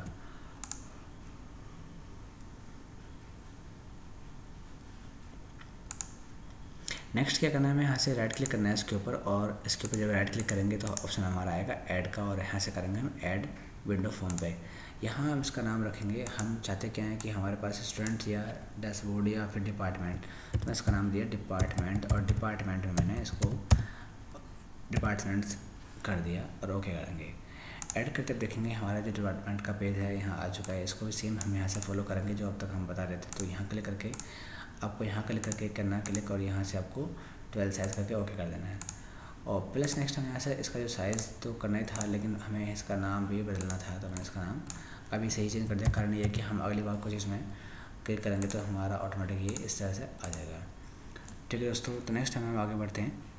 नेक्स्ट क्या करना है, हमें यहाँ से राइट क्लिक करना है इसके ऊपर और इसके ऊपर जब राइट क्लिक करेंगे तो ऑप्शन हमारा आएगा ऐड का, और यहाँ से करेंगे हम ऐड विंडो फॉर्म पे। यहाँ हम इसका नाम रखेंगे, हम चाहते क्या है कि हमारे पास स्टूडेंट या डैशबोर्ड या फिर डिपार्टमेंट। तो मैं इसका नाम दिया डिपार्टमेंट और डिपार्टमेंट में मैंने इसको डिपार्टमेंट्स कर दिया और ओके करेंगे। ऐड करते देखेंगे हमारा जो डिपार्टमेंट का पेज है यहाँ आ चुका है। इसको भी सेम हम यहाँ से फॉलो करेंगे जो अब तक हम बता रहे थे। तो यहाँ क्लिक करके आपको यहाँ क्लिक करके करना क्लिक और यहाँ से आपको ट्वेल्व साइज़ करके ओके कर देना है। और प्लस नेक्स्ट हमें यहाँ से इसका जो साइज़ तो करना ही था, लेकिन हमें इसका नाम भी बदलना था। तो मैंने इसका नाम अभी सही चेंज कर दिया। कारण ये है कि हम अगली बार कुछ इसमें क्लिक करेंगे तो हमारा ऑटोमेटिक ये इस तरह से आ जाएगा। ठीक है दोस्तों, तो नेक्स्ट हम आगे बढ़ते हैं।